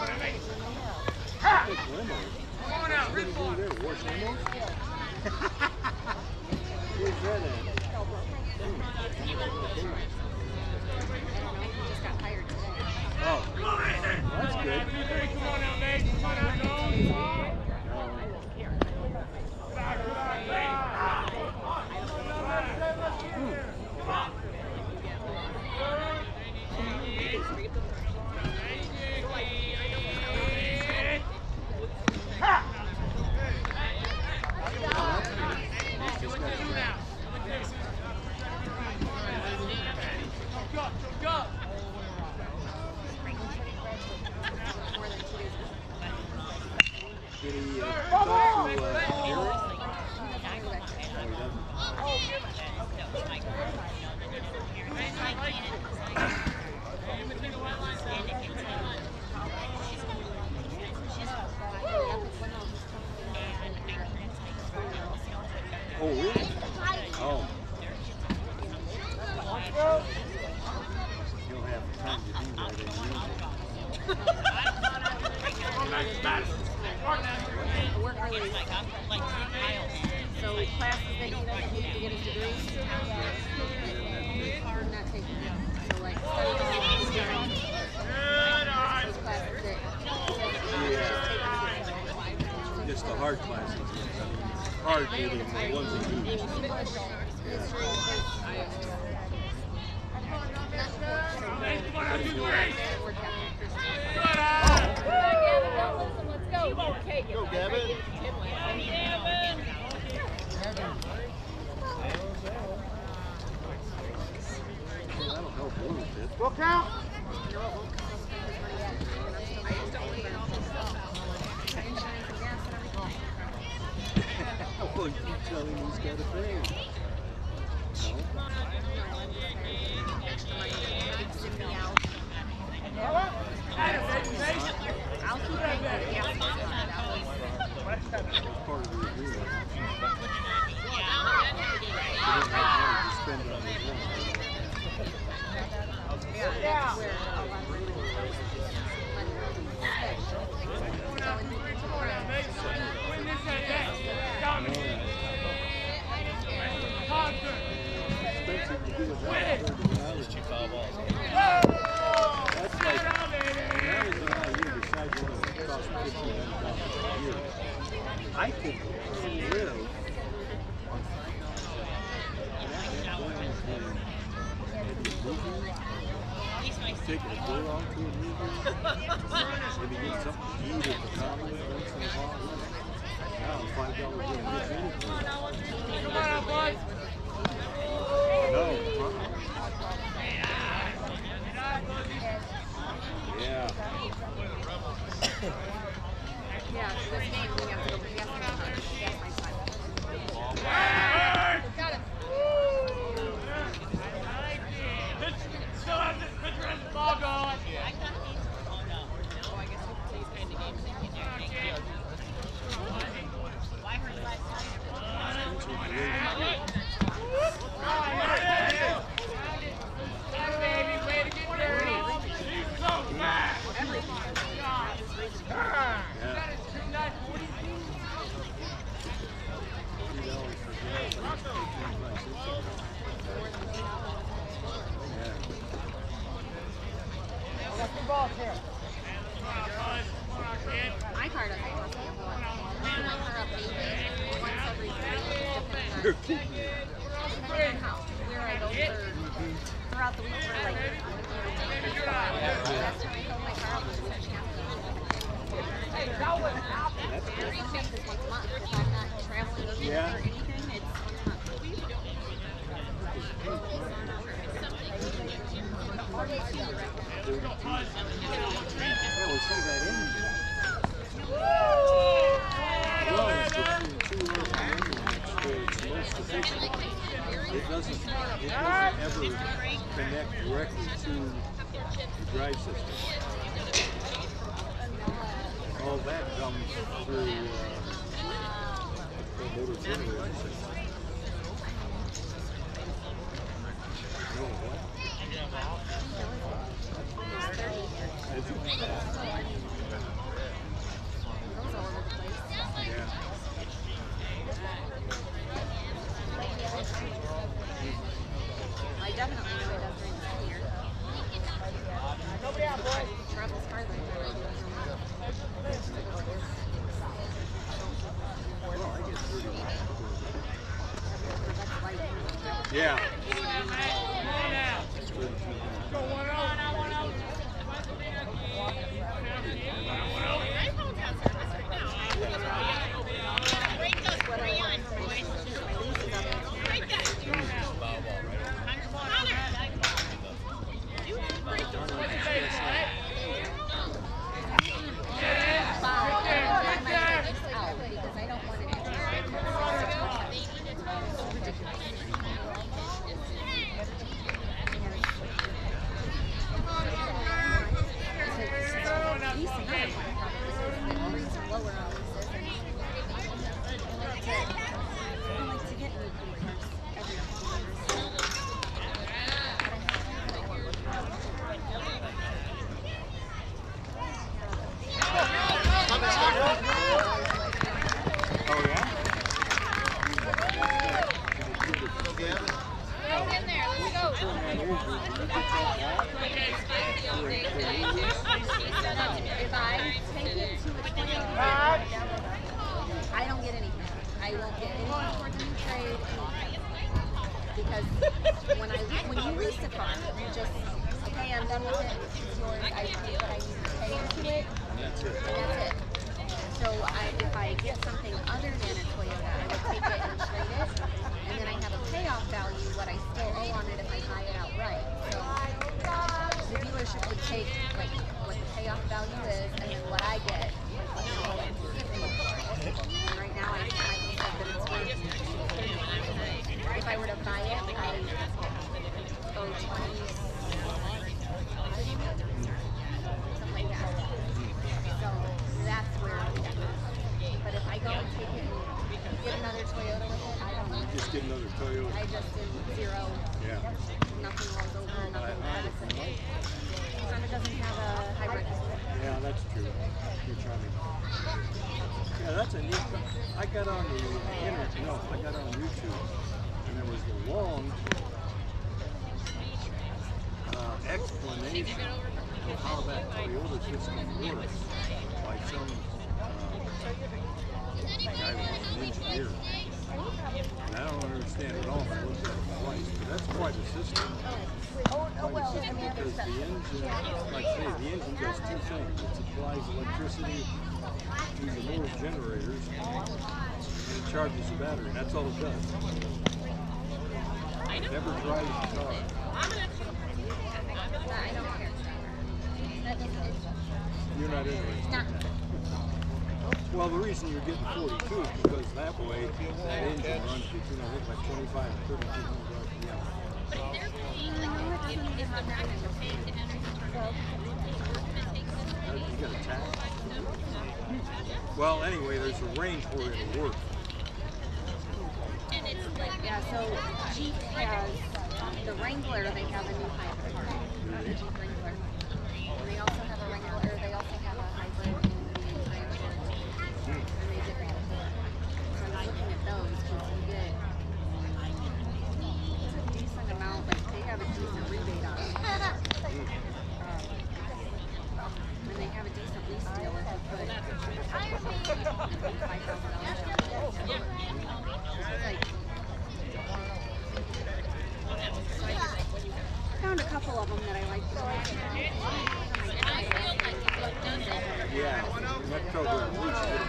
Come on now, rip on. Where's that at? Oh, that's good. Come on now, Nate. Come on now, no. Back, back, back. Did he uh, talk to uh, Eric? Oh, really? Oh. You don't have the time to do that anymore. Work early. So classes that you don't need to get a degree. We're not taking them. So like studying those classes that Just the hard classes. Hard really, the ones that you Go, Gavin. That'll help a little bit. Look out! Oh, you tell him he's got a thing. I'll keep it there. That's part of the agreement. Yeah. taking a boat out to a movie? Maybe get something to eat at the counter once in a while? Now, five dollars wouldn't get you anything. Come on, boys. No. Uh-uh. Yeah. Yeah, so this game we have to go, we have to go hard. That's my son. Got him. Still has this pitcher has the ball going. Oh, I guess these kind of games they can do. Why her last Hey, baby, way to get dirty. She's so mad. That is two nine forty. My car doesn't cost me a whole lot. I run my car up maybe once every three weeks, You're depending kidding me. on, depending on how, where I go for, throughout the week for like, you know, last time I filled my car up was such a Every trip is once a month. If I'm not traveling or Yeah. anything, it's once a month. Yeah, we'll say that in. Well, it's between two hours and one next to its most efficient. It doesn't, it doesn't ever connect directly to the drive system. All that comes through uh, the motor generator system. You know what? Is it? Goes all over the place. Yeah. I definitely know it does during the school year. Travels farther than I do. Well, I get thirty miles. That's light. Yeah. Come on now. It's thirty-two miles. Go one oh. If I take it to the twenty, I don't get anything. I won't get anything towards the new trade, anything. Because when I when you lease a car, you just okay, I'm done with it. It's yours. I pay what I need to pay into it, And that's it. and that's it. So I, if I get something other than a Toyota, I would take it and trade it, and then I have a payoff value, what I still owe on it if I buy it outright. So the dealership would take like what the payoff value is, and then what I get, you know, what I'm giving for it. And right now, I, I think that it's worth. If I were to buy it, I owe twenty, something like that. So that's where I'm at. But if I go and take it and get another Toyota with it, I don't know. Just get another Toyota. I just did zero. Yeah. Nothing rolls over, nothing credits it. And it doesn't have a hybrid. Yeah, that's true. You're trying to. Yeah, that's a neat. I got on the internet. No, I got on YouTube, and there was a long uh, explanation of how that Toyota system works by some uh, guy who was an engineer. And I don't understand it all. I looked at it twice, but that's quite a system. Quite a system because the engine, like I say, the engine does two things. It supplies electricity to the motor generators and it charges the battery. That's all it does. It never drives the car. I don't care. You're not interested. Nah. Well, the reason you're getting forty-two is because that way that engine runs between I think like twenty-five and thirty-two hundred yards per gallon. You got a tax? Well, anyway, there's a range where it'll work. Yeah, so Jeep has the Wrangler, they have a new hybrid. The Jeep Wrangler. They also have a Wrangler, they also have a hybrid in the Wrangler. And they did that for it. So I was looking at those because you get it's a decent amount, like they have a decent rebate on it. Um, and they have a decent lease deal if you put five thousand dollars down. It's like I found a couple of them that I liked. Yeah, Metro doesn't reach it.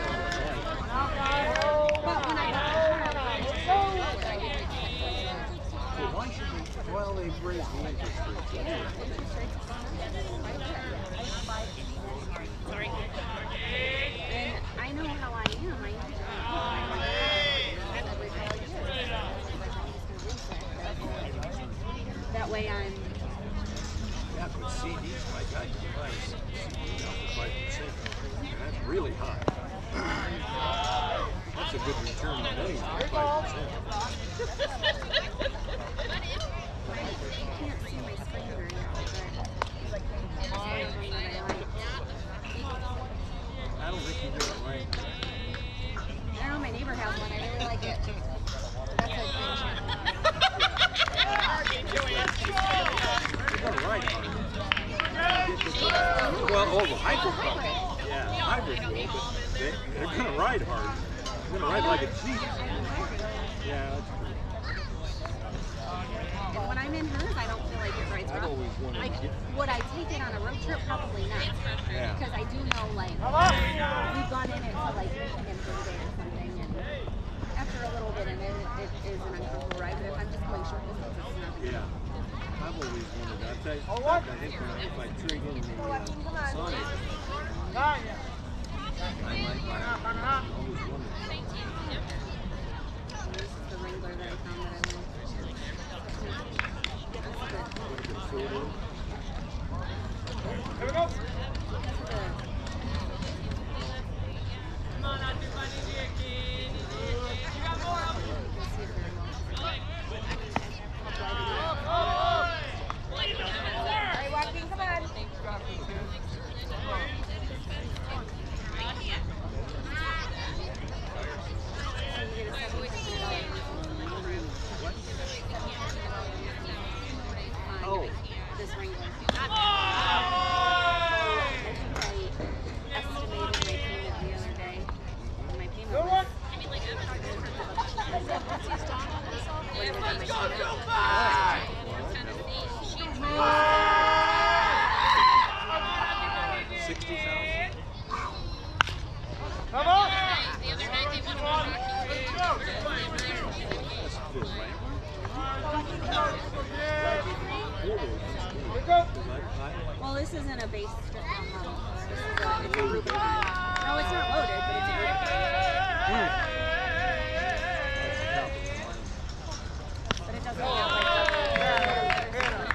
But when I So why should we, well, they've raised the interest rates. and I know how I am. I usually that way I'm Yeah, but C Ds, like I can buy a C D now for five percent. And that's really high. That's a good return on anything, five percent. I can't see my screen very well, but there's one of them that I like. I don't think you get it right. I don't know, my neighbor has one. I really like it. That's a You're gonna ride hard. Well, oh, the hybrid car. Yeah, the hybrid will, but they, they're gonna ride hard. They're gonna ride like a Jeep. Yeah, that's true. And when I'm in hers, I don't feel like it rides I've rough. always wanted Like, to get. would I take it on a road trip? Probably not. Yeah. Because I do know, like, we've gone in it to, like, Michigan for the day or something, and after a little bit in it, it is an uncomfortable ride, but if I'm just going short distance, it's nothing. Yeah. I've always wanted that. I, in fact, I think when I, if I trade in the uh, Sonic, I might buy it. I always wanted it. This is the Wrangler that I found that I like. That's good. What, a good four-door? Here we go. That's good. Come on, I'll do my kid. You got more of them. Let's see if they're more. Alright, Joaquin, come on. Oh. This Wrangler. I think I estimated my payment the other day. And my payment was Sixty thousand. Come on! That's a good rank. well, this isn't a base strip model. This is a, it's a group. No, it's not loaded, but it's a group. But it doesn't have like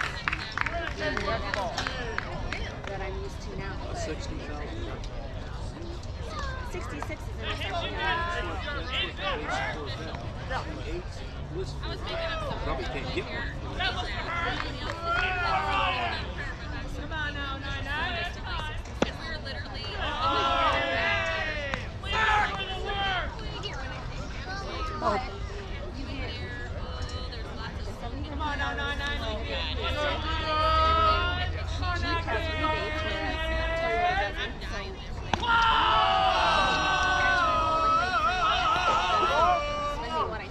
the that I'm used to now. But Sixty thousand. sixty-six is in a section. Probably can't get one. Come on now, nine, nine. We're literally But you get Come on now, nine, nine. Jeep has rebates, whereas Toyota doesn't. So spending what I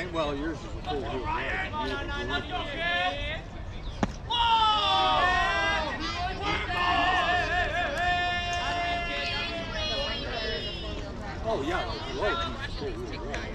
Rain, well, yours is a full wheel ride. No, no, no, no, no. Oh yeah, the road is a full wheel ride.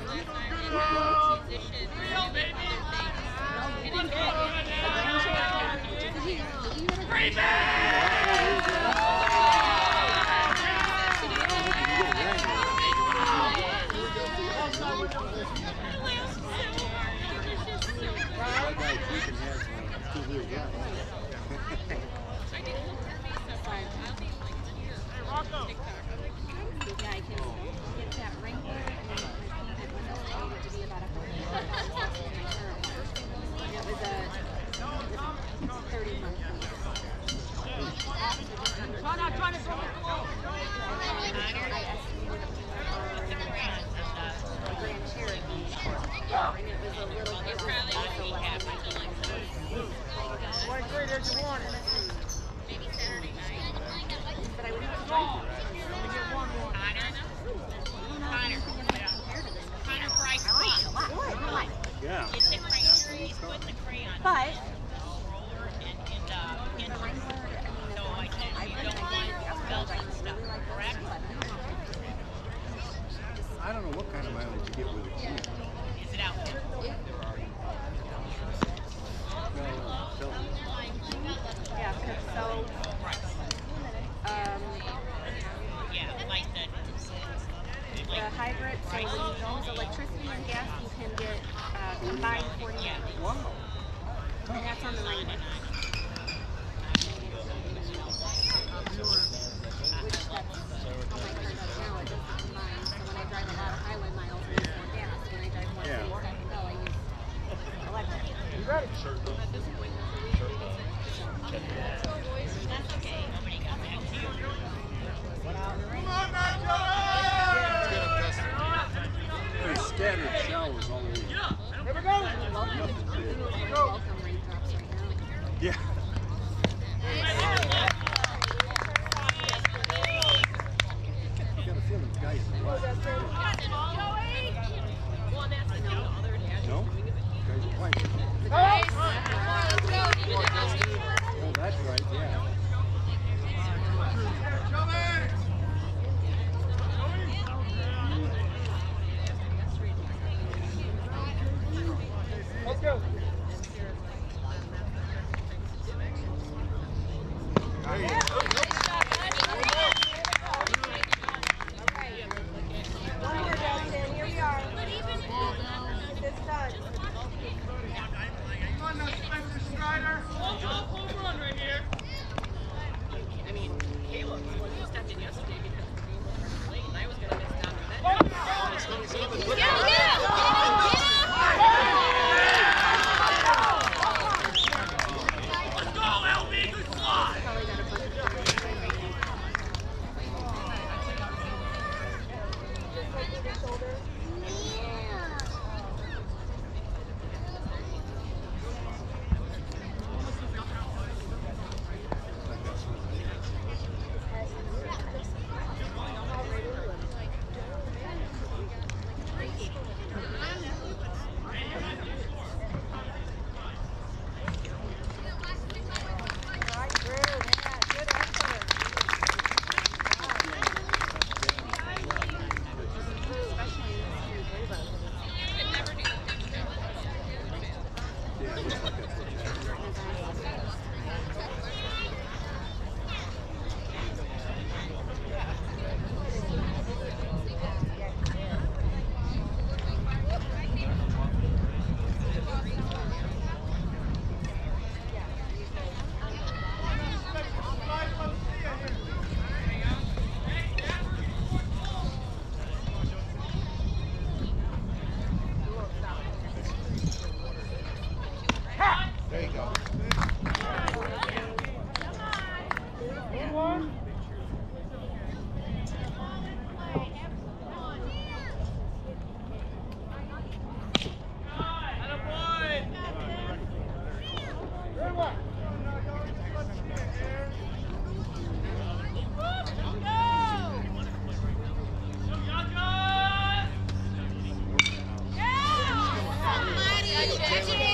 Yeah. But I don't know what kind of mileage you get with it. Is it out there? yeah, so um, Yeah, like the, the hybrid, so when you use electricity and gas, you can get uh, combined forty miles. Wow. And that's on the Wrangler. Which that's how my car does now. It doesn't combine. So when I drive a lot of highway miles, I use more gas. When I drive more Yeah. city technical, I use electric. You ready? That's okay. Nobody got back to you. There's scattered showers all over. Here we go. Nothing big. Welcome raindrops right now. Yeah. I got a feeling the guys are white. No? Guys are white. The guys, Taylor